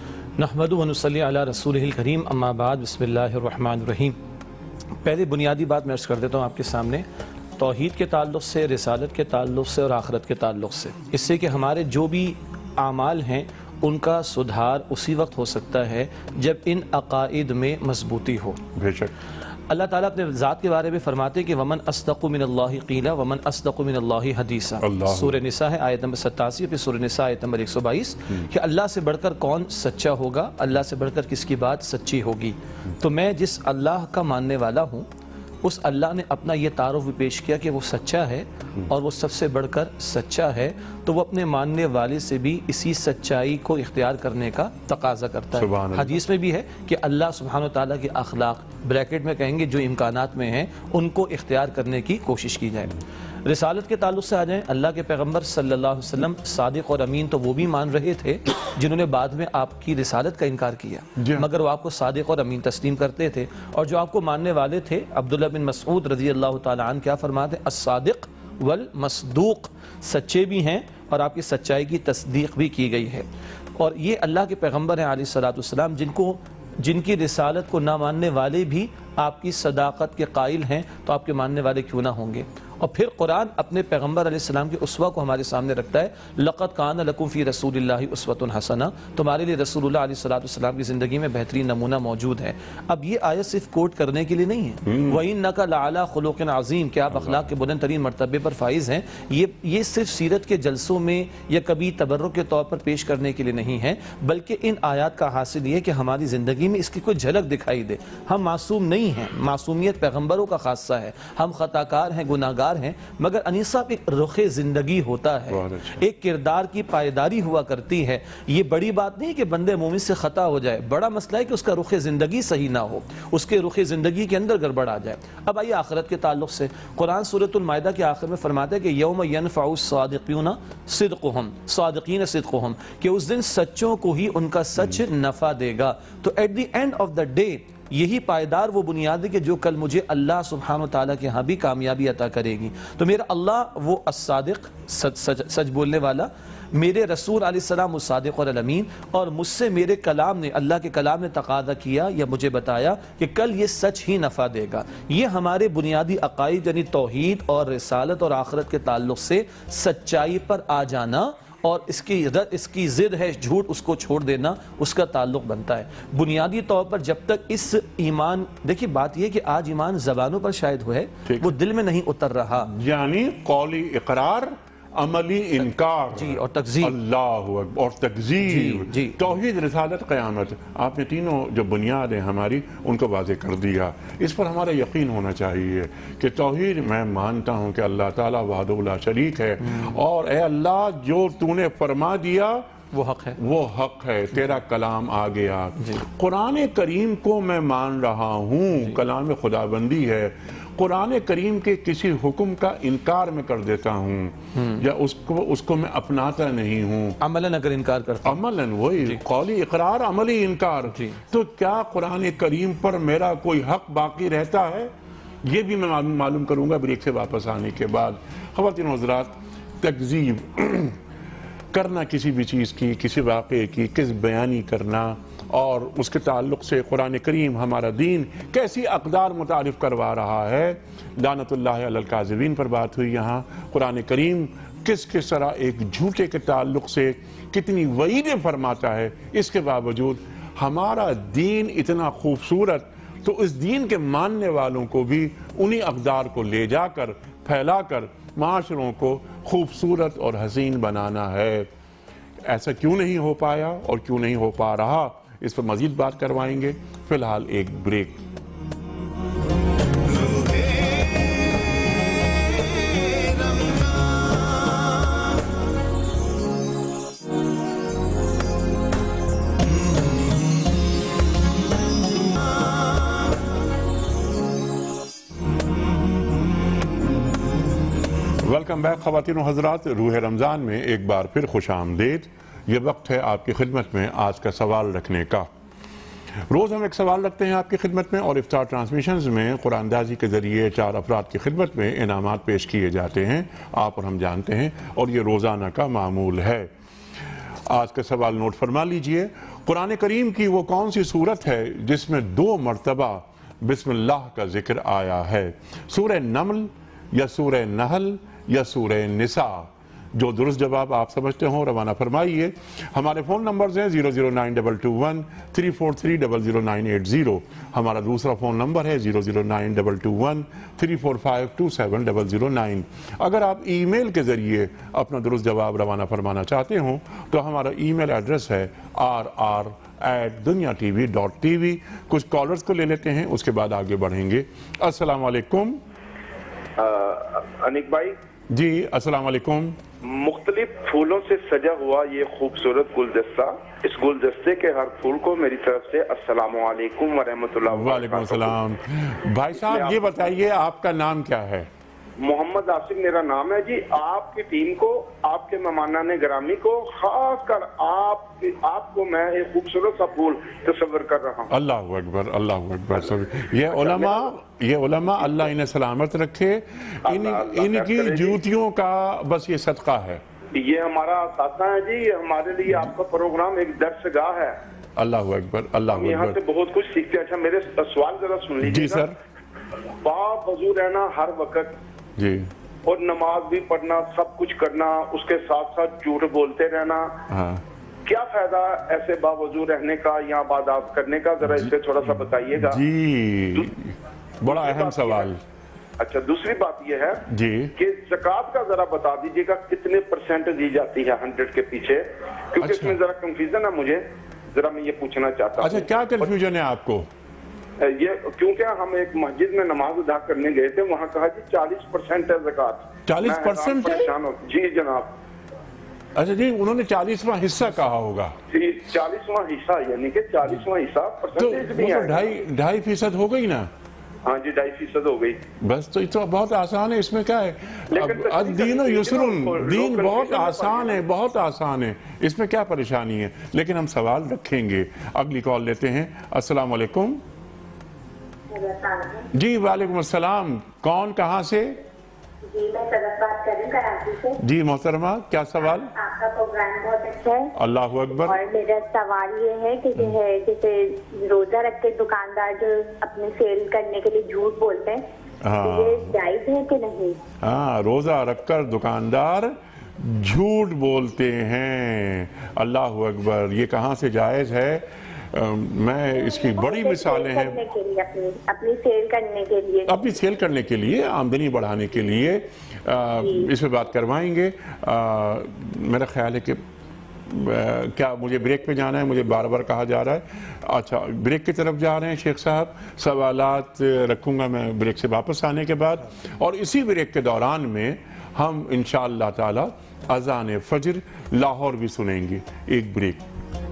نحمد و نصلی علی رسولہ الکریم، اما بعد، بسم اللہ الرحمن الرحیم. پہلے بنیادی بات میں عرض کر دیتا ہوں آپ کے سامنے، توحید کے تعلق سے، رسالت کے تعلق سے اور آخرت کے تعلق سے، اس سے کہ ہمارے جو بھی اعمال ہیں ان کا سدھار اسی وقت ہو سکتا ہے جب ان عقائد میں مضبوطی ہو. بے شک اللہ تعالیٰ اپنے ذات کے بارے میں فرماتے ہیں کہ وَمَنْ أَصْدَقُ مِنَ اللَّهِ قِيلًا وَمَنْ أَصْدَقُ مِنَ اللَّهِ حَدِيثًا. سورہ نساء ہے آیت نمبر ستاسی، پھر سورہ نساء آیت نمبر ایک سو بائیس، کہ اللہ سے بڑھ کر کون سچا ہوگا، اللہ سے بڑھ کر کس کی بات سچی ہوگی. تو میں جس اللہ کا ماننے والا ہوں، اس اللہ نے اپنا یہ تعارف بھی پیش کیا کہ وہ سچا ہے اور وہ سب سے بڑھ کر سچا ہے، تو وہ اپنے ماننے والے سے بھی اسی سچائی کو اختیار کرنے کا تقاضا کرتا ہے. حدیث میں بھی ہے کہ اللہ سبحانہ وتعالیٰ کے اخلاق، بریکٹ میں کہیں گے جو امکانات میں ہیں، ان کو اختیار کرنے کی کوشش کی جائے. رسالت کے تعلق سے آ جائیں، اللہ کے پیغمبر صلی اللہ علیہ وسلم صادق اور امین تو وہ بھی مان رہے تھے جنہوں نے بعد میں آپ کی رسالت کا انکار کیا، مگر وہ آپ کو صادق اور امین تسلیم کرتے تھے. اور جو آپ کو ماننے والے تھے، عبداللہ بن مسعود رضی اللہ تعالیٰ عنہ کیا فرماتے ہیں؟ الصادق والمصدوق، سچے بھی ہیں اور آپ کی سچائی کی تصدیق بھی کی گئی ہے. اور یہ اللہ کے پیغمبر ہیں علیہ الصلوۃ والسلام، جن کو جن کی رسالت کو نہ ماننے والے بھی آپ کی صداقت کے قائل ہیں، تو آپ کے ماننے والے کیوں نہ ہوں گے. اور پھر قرآن اپنے پیغمبر علیہ السلام کے اسوہ کو ہمارے سامنے رکھتا ہے، لَقَدْ كَانَ لَكُمْ فِي رَسُولِ اللَّهِ أُسْوَةٌ حَسَنَةٌ، تمہارے لیے رسول اللہ علیہ الصلوۃ والسلام کی زندگی میں بہترین نمونہ موجود ہے. اب یہ آیت صرف کوٹ کرنے کے لیے نہیں ہے، وَإِنَّكَ لَعَلَىٰ خُلُقٍ عَظِيمٍ، کہ آپ اخلاق کے بلند ترین مرتبے پر فائز ہیں. یہ یہ صرف سیرت کے جلسوں میں یا کبھی تبرک کے طور پر پیش کرنے کے لیے نہیں ہے، بلکہ ان آیات کا حاصل یہ کہ ہماری زندگی میں اس کی کوئی جھلک دکھائی دے. ہم معصوم نہیں ہیں، معصومیت پیغمبروں کا خاصہ ہے، ہم خطا کار ہیں، گناہ گار ہیں، مگر انیسا ایک رخ زندگی ہوتا ہے، ایک کردار کی پائیداری ہوا کرتی ہے. یہ بڑی بات نہیں کہ بندے مومن سے خطا ہو جائے، بڑا مسئلہ ہے کہ اس کا رخ زندگی صحیح نہ ہو، اس کے رخ زندگی کے اندر گڑبڑ آ جائے. اب آئیے آخرت کے تعلق سے، قرآن سورۃ المائدہ کے آخر میں فرماتا ہے کہ یوم ینفع الصادقین صدقہم، صادقین صدقہم، کہ اس دن سچوں کو ہی ان کا سچ نفع دے گا. تو at the end of the day یہی پائیدار وہ بنیاد ہے کہ جو کل مجھے اللہ سبحانہ وتعالیٰ کے ہاں بھی کامیابی عطا کرے گی. تو میرا اللہ وہ الصادق، سچ, سچ, سچ بولنے والا، میرے رسول علیہ السلام الصادق اور الامین، اور مجھ سے میرے کلام نے، اللہ کے کلام نے تقاضا کیا یا مجھے بتایا کہ کل یہ سچ ہی نفع دے گا. یہ ہمارے بنیادی عقائد یعنی توحید اور رسالت اور آخرت کے تعلق سے سچائی پر آ جانا اور اس کی اس کی ضد ہے جھوٹ، اس کو چھوڑ دینا، اس کا تعلق بنتا ہے. بنیادی طور پر جب تک اس ایمان، دیکھیے بات یہ کہ آج ایمان زبانوں پر شاید ہو ہے، وہ دل میں نہیں اتر رہا. یعنی قولی اقرار عملی انکار جی اور تکذیب اللہ اکبر اور تکذیب جی جی توحید رسالت قیامت آپ نے تینوں جو بنیاد ہیں ہماری ان کو واضح کر دیا. اس پر ہمارا یقین ہونا چاہیے کہ توحید میں مانتا ہوں کہ اللہ تعالیٰ وحدہ لا شریک ہے اور اے اللہ جو تو نے فرما دیا وہ حق ہے وہ حق ہے تیرا کلام آ گیا. قرآن کریم کو میں مان رہا ہوں کلام خدا بندی ہے. قرآن کریم کے کسی حکم کا انکار میں کر دیتا ہوں یا اس کو اس کو میں اپناتا نہیں ہوں عملاً اگر انکار کرتا ہوں عملاً وہی قولی اقرار عملی انکار تو کیا قرآن کریم پر میرا کوئی حق باقی رہتا ہے؟ یہ بھی میں معلوم کروں گا بریک سے واپس آنے کے بعد. خواتین و حضرات تکذیب کرنا کسی بھی چیز کی کسی واقعے کی کس بیانی کرنا اور اس کے تعلق سے قرآن کریم ہمارا دین کیسی اقدار متعارف کروا رہا ہے. لعنت اللہ علی الکاذبین پر بات ہوئی. یہاں قرآن کریم کس کس طرح ایک جھوٹے کے تعلق سے کتنی وعیدیں فرماتا ہے. اس کے باوجود ہمارا دین اتنا خوبصورت تو اس دین کے ماننے والوں کو بھی انہی اقدار کو لے جا کر پھیلا کر معاشروں کو خوبصورت اور حسین بنانا ہے. ایسا کیوں نہیں ہو پایا اور کیوں نہیں ہو پا رہا اس پر مزید بات کروائیں گے. فی الحال ایک بریک. ویلکم بیک خواتین و حضرات. روح رمضان میں ایک بار پھر خوش آمدید. یہ وقت ہے آپ کی خدمت میں آج کا سوال رکھنے کا. روز ہم ایک سوال رکھتے ہیں آپ کی خدمت میں اور افطار ٹرانسمیشنز میں قرآن دازی کے ذریعے چار افراد کی خدمت میں انعامات پیش کیے جاتے ہیں. آپ اور ہم جانتے ہیں اور یہ روزانہ کا معمول ہے. آج کا سوال نوٹ فرما لیجئے. قرآن کریم کی وہ کون سی صورت ہے جس میں دو مرتبہ بسم اللہ کا ذکر آیا ہے؟ سورہ نمل یا سورہ نحل یا سورہ نساء؟ جو درست جواب آپ سمجھتے ہوں روانہ فرمائیے. ہمارے فون نمبرز ہیں zero zero nine double two one three four three double zero nine eight zero. ہمارا دوسرا فون نمبر ہے zero zero nine double two one three four five two seven double zero nine. اگر آپ ای میل کے ذریعے اپنا درست جواب روانہ فرمانا چاہتے ہوں تو ہمارا ای میل ایڈریس ہے R R at Dunya T V dot T V. کچھ کالرز کو لے لیتے ہیں اس کے بعد آگے بڑھیں گے. السلام علیکم. انیک بھائی جی السلام علیکم. مختلف پھولوں سے سجا ہوا یہ خوبصورت گلدستہ، اس گلدستے کے ہر پھول کو میری طرف سے السلام علیکم ورحمۃ اللہ وبرکاتہ. وعلیکم السلام. بھائی صاحب یہ بتائیے آپ کا نام کیا ہے؟ محمد آصف میرا نام ہے جی. آپ کی ٹیم کو، آپ کے مہمانان گرامی کو، خاص کر آپ آپ کو میں ایک خوبصورت سا پھول تصور کر رہا ہوں. اللہ اکبر اللہ اکبر. یہ علماء یہ علماء اللہ انہیں سلامت رکھے. ان ان کی جوتیوں کا بس یہ صدقہ ہے. یہ ہمارا ساتھ ہے جی. ہمارے لیے آپ کا پروگرام ایک درس گاہ ہے. اللہ اکبر اللہ اکبر. یہاں سے بہت کچھ سیکھتے ہیں. اچھا میرے سوال ذرا سن لیجیے. جی سر. پاک وضو رہنا ہر وقت جی اور نماز بھی پڑھنا، سب کچھ کرنا، اس کے ساتھ ساتھ جھوٹ بولتے رہنا، ہاں کیا فائدہ ایسے باوضو رہنے کا یا عبادات کرنے کا؟ ذرا اس سے تھوڑا سا بتائیے گا. جی بڑا اہم سوال. اچھا دوسری بات یہ ہے جی کہ زکوٰۃ کا ذرا بتا دیجیے گا کتنے پرسنٹ دی جاتی ہے ہنڈریڈ کے پیچھے، کیونکہ اس میں ذرا کنفیوژن ہے مجھے. ذرا میں یہ پوچھنا چاہتا ہوں. اچھا کیا کنفیوژن ہے آپ کو؟ یہ کیونکہ ہم ایک مسجد میں نماز ادا کرنے گئے تھے، وہاں کہا جی چالیس پرسنٹ ہے زکوٰۃ. چالیس پرسنٹ پریشان ہو. جی جناب. اچھا جی انہوں نے چالیسواں حصہ کہا ہوگا. جی چالیسواں حصہ یعنی کہ چالیسواں حصہ پرسنٹیج بھی ہے. ڈھائی ڈھائی فیصد ہو گئی نا. ہاں جی ڈھائی فیصد ہو گئی. بس تو یہ تو بہت آسان ہے. اس میں کیا ہے؟ الدین یسرن. دین بہت آسان ہے بہت آسان ہے. اس میں کیا پریشانی ہے؟ لیکن ہم سوال رکھیں گے. اگلی کال لیتے ہیں. السلام علیکم. جی وعلیکم السلام. کون کہاں سے؟ جی میں صدف بات کر رہی ہوں کراچی سے. جی محترمہ کیا سوال؟ آپ کا پروگرام بہت اچھا ہے. اللہ اکبر. اور میرا سوال یہ ہے کہ جیسے روزہ رکھ کے دکاندار جو اپنے سیل کرنے کے لیے جھوٹ بولتے ہیں، یہ جائز ہے کہ نہیں؟ ہاں روزہ رکھ کر دکاندار جھوٹ بولتے ہیں. اللہ اکبر. یہ کہاں سے جائز ہے؟ میں اس کی بڑی مثالیں ہیں اپنی سیل کرنے کے لیے اپنی سیل کرنے کے لیے آمدنی بڑھانے کے لیے اس پہ بات کروائیں گے. میرا خیال ہے کہ کیا مجھے بریک پہ جانا ہے؟ مجھے بار بار کہا جا رہا ہے. اچھا بریک کی طرف جا رہے ہیں شیخ صاحب. سوالات رکھوں گا میں بریک سے واپس آنے کے بعد, اور اسی بریک کے دوران میں ہم انشاءاللہ تعالی اذان فجر لاہور بھی سنیں گے. ایک بریک.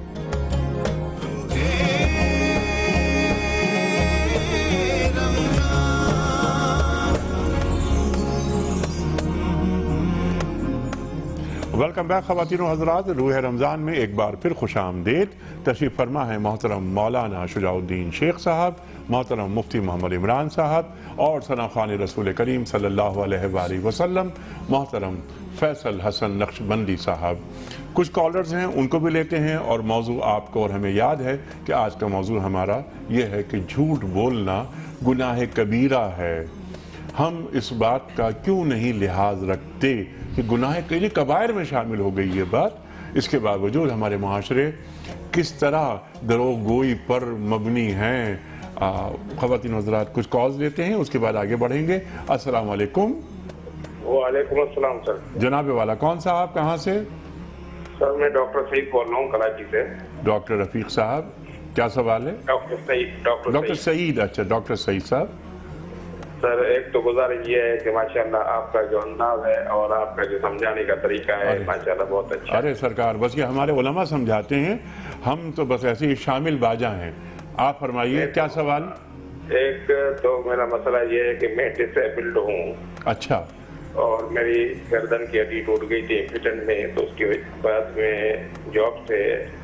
ویلکم بیک خواتین و حضرات. روح رمضان میں ایک بار پھر خوش آمدید. تشریف فرما ہے محترم مولانا شجاع الدین شیخ صاحب, محترم مفتی محمد عمران صاحب, اور ثنا خوان رسول کریم صلی اللہ علیہ وآلہ وسلم محترم فیصل حسن نقشبندی صاحب. کچھ کالرز ہیں, ان کو بھی لیتے ہیں. اور موضوع آپ کو اور ہمیں یاد ہے کہ آج کا موضوع ہمارا یہ ہے کہ جھوٹ بولنا گناہ کبیرہ ہے. ہم اس بات کا کیوں نہیں لحاظ رکھتے کہ گناہ کئی کبائر میں شامل ہو گئی یہ بات. اس کے باوجود ہمارے معاشرے کس طرح دروغ گوئی پر مبنی ہیں. خواتین حضرات کچھ کالز لیتے ہیں, اس کے بعد آگے بڑھیں گے. السلام علیکم. وعلیکم السلام سر. جناب والا کون صاحب, کہاں سے؟ سر میں ڈاکٹر سعید بول رہا ہوں کراچی سے. ڈاکٹر رفیق صاحب کیا سوال ہے؟ ڈاکٹر سعید. ڈاکٹر سعید. اچھا ڈاکٹر سعید صاحب. سر ایک تو گزارش یہ ہے کہ ماشاءاللہ آپ کا جو انداز ہے اور آپ کا جو سمجھانے کا طریقہ ہے ماشاءاللہ بہت اچھا. ارے سرکار بس یہ ہمارے علماء سمجھاتے ہیں, ہم تو بس ایسے ہی شامل باجا ہیں. آپ فرمائیے کیا سوال؟ ایک تو میرا مسئلہ یہ ہے کہ میں ڈس ایبلڈ ہوں. اچھا. اور میری گردن کی ہڈی ٹوٹ گئی تھی ایکسیڈنٹ میں, تو اس کے بعد میں جاب سے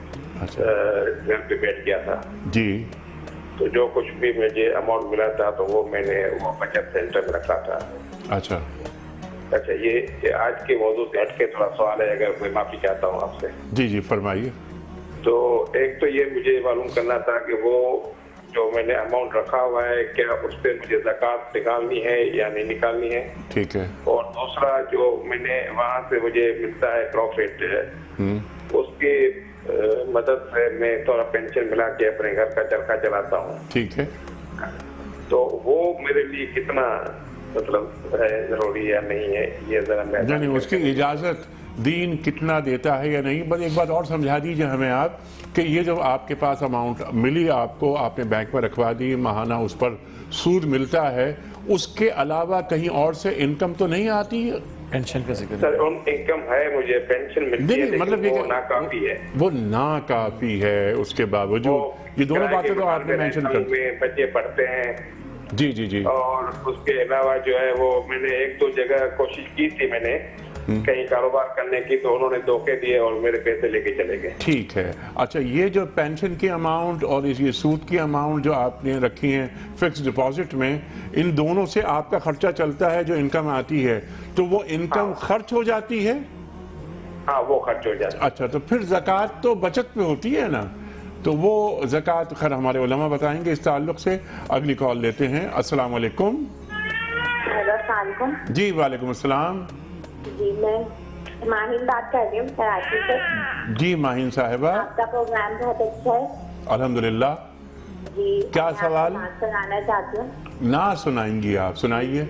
گھر پہ بیٹھ گیا تھا. جی. تو جو کچھ بھی مجھے اماؤنٹ ملا تھا تو وہ میں نے وہ بچت سینٹر میں رکھا تھا. اچھا اچھا یہ آج کے موضوع سے ہٹ کے تھوڑا سوال ہے, اگر کوئی معافی چاہتا ہوں آپ سے. جی جی فرمائیے. تو ایک تو یہ مجھے معلوم کرنا تھا کہ وہ جو میں نے اماؤنٹ رکھا ہوا ہے کیا اس پہ مجھے زکوٰۃ نکالنی ہے یا نہیں نکالنی ہے. ٹھیک ہے. اور دوسرا جو میں نے وہاں سے مجھے ملتا ہے پروفٹ, اس کی مدد سے میں تھوڑا پینشن ملا کے اپنے گھر کا چرخہ چلاتا ہوں. ٹھیک ہے. تو وہ میرے لیے کتنا مطلب ہے ضروری یا نہیں ہے, یہ ذرا میں نہیں اس کی اجازت دین کتنا دیتا ہے یا نہیں. بس ایک بات اور سمجھا دیجیے ہمیں آپ کہ یہ جو آپ کے پاس اماؤنٹ ملی آپ کو, آپ نے بینک میں رکھوا دی, ماہانہ اس پر سود ملتا ہے, اس کے علاوہ کہیں اور سے انکم تو نہیں آتی؟ پینشن کا ذکر سر انکم ہے, مجھے پینشن ملتی ہے, مطلب وہ ناکافی ہے. وہ ناکافی ہے. اس کے باوجود یہ دونوں باتیں تو آپ نے مینشن کر دی. بچے پڑھتے ہیں. جی جی جی. اور اس کے علاوہ جو ہے وہ میں نے ایک دو جگہ کوشش کی تھی میں نے کہیں کاروبار کرنے کی, تو انہوں نے دھوکے دیے اور میرے پیسے لے کے چلے گئے. ٹھیک ہے. اچھا یہ جو پینشن کی اماؤنٹ اور یہ سود کی اماؤنٹ جو آپ نے رکھی ہیں فکس ڈپازٹ میں, ان دونوں سے آپ کا خرچہ چلتا ہے, جو انکم آتی ہے تو وہ انکم خرچ ہو جاتی ہے؟ ہاں وہ خرچ ہو جاتی ہے. اچھا تو پھر زکوٰۃ تو بچت پہ ہوتی ہے نا, تو وہ زکوٰۃ خیر ہمارے علماء بتائیں گے اس تعلق سے. اگلی کال لیتے ہیں. السلام علیکم. السلام علیکم. جی وعلیکم السلام. جی میں ماہین بات کر رہی ہوں کراچی سے. جی ماہین صاحبہ, آپ کا پروگرام بہت اچھا ہے الحمدللہ. جی کیا سوال؟ سنانا چاہتی ہوں. نہ سنائیں گی آپ, سنائیے.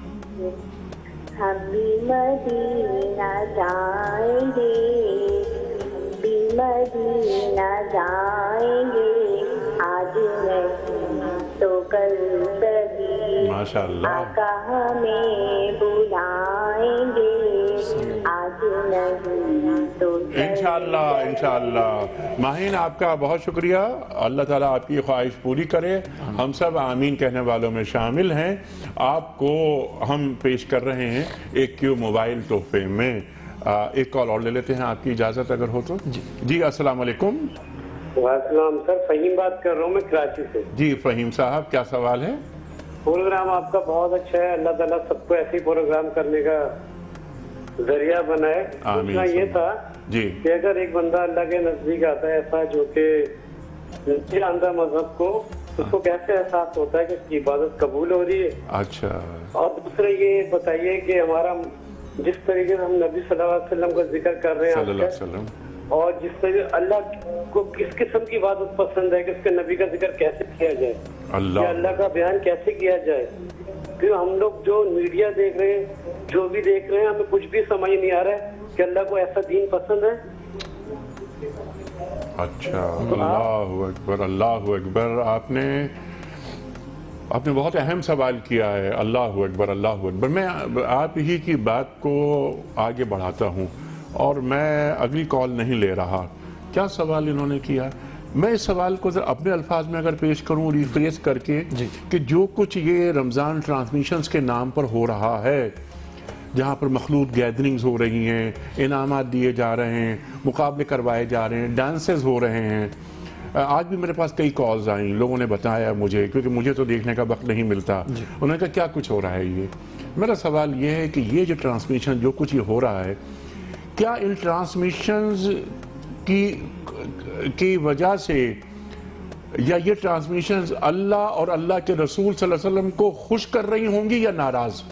ہم بھی مدینہ جائیں گے, بھی مدینہ جائیں گے, آج نہیں تو کل کبھی ماشاءاللہ آقا ہمیں بلائیں گے, آج نہیں تو انشاءاللہ انشاءاللہ. ماہین آپ کا بہت شکریہ, اللہ تعالیٰ آپ کی خواہش پوری کرے. ہم سب آمین کہنے والوں میں شامل ہیں. آپ کو ہم پیش کر رہے ہیں ایک کیو موبائل تحفے میں. ایک کال اور لے لیتے ہیں آپ کی اجازت اگر ہو تو. جی جی السلام علیکم. وعلیکم سر, فہیم بات کر رہا ہوں میں کراچی سے. جی فہیم صاحب کیا سوال ہے؟ پروگرام آپ کا بہت اچھا ہے, اللہ تعالیٰ سب کو ایسے ہی پروگرام کرنے کا ذریعہ بنائے. پوچھنا یہ تھا جی کہ اگر ایک بندہ اللہ کے نزدیک آتا ہے ایسا جو کہ نہیں جانتا مذہب کو, اس کو کیسے احساس ہوتا ہے کہ اس کی عبادت قبول ہو رہی ہے؟ اچھا. اور دوسرے یہ بتائیے کہ ہمارا جس طریقے سے ہم نبی صلی اللہ علیہ وسلم کا ذکر کر رہے ہیں صلی اللہ علیہ وسلم, اور جس سے اللہ کو کس قسم کی عبادت پسند ہے کہ اس کے نبی کا ذکر کیسے کیا جائے, اللہ اللہ کا بیان کیسے کیا جائے. کیوں ہم لوگ جو میڈیا دیکھ رہے ہیں, جو بھی دیکھ رہے ہیں, ہمیں کچھ بھی سمجھ نہیں آ رہا ہے کہ اللہ کو ایسا دین پسند ہے. اچھا, اللہ اکبر, اللہ اکبر. آپ نے آپ نے بہت اہم سوال کیا ہے. اللہ اکبر, اللہ اکبر. میں آپ ہی کی بات کو آگے بڑھاتا ہوں اور میں اگلی کال نہیں لے رہا. کیا سوال انہوں نے کیا؟ میں اس سوال کو اپنے الفاظ میں اگر پیش کروں ریفریز کر کے کہ جو کچھ یہ رمضان ٹرانسمیشنز کے نام پر ہو رہا ہے, جہاں پر مخلوط گیدرنگز ہو رہی ہیں, انعامات دیے جا رہے ہیں, مقابلے کروائے جا رہے ہیں, ڈانسز ہو رہے ہیں. آج بھی میرے پاس کئی کالز آئیں, لوگوں نے بتایا مجھے, کیونکہ مجھے تو دیکھنے کا وقت نہیں ملتا. انہوں نے کہا کیا کچھ ہو رہا ہے یہ. میرا سوال یہ ہے کہ یہ جو ٹرانسمیشن جو کچھ یہ ہو رہا ہے, کیا ان ٹرانسمیشنز کی کی وجہ سے یا یہ ٹرانسمیشنز اللہ اور اللہ کے رسول صلی اللہ علیہ وسلم کو خوش کر رہی ہوں گی یا ناراض؟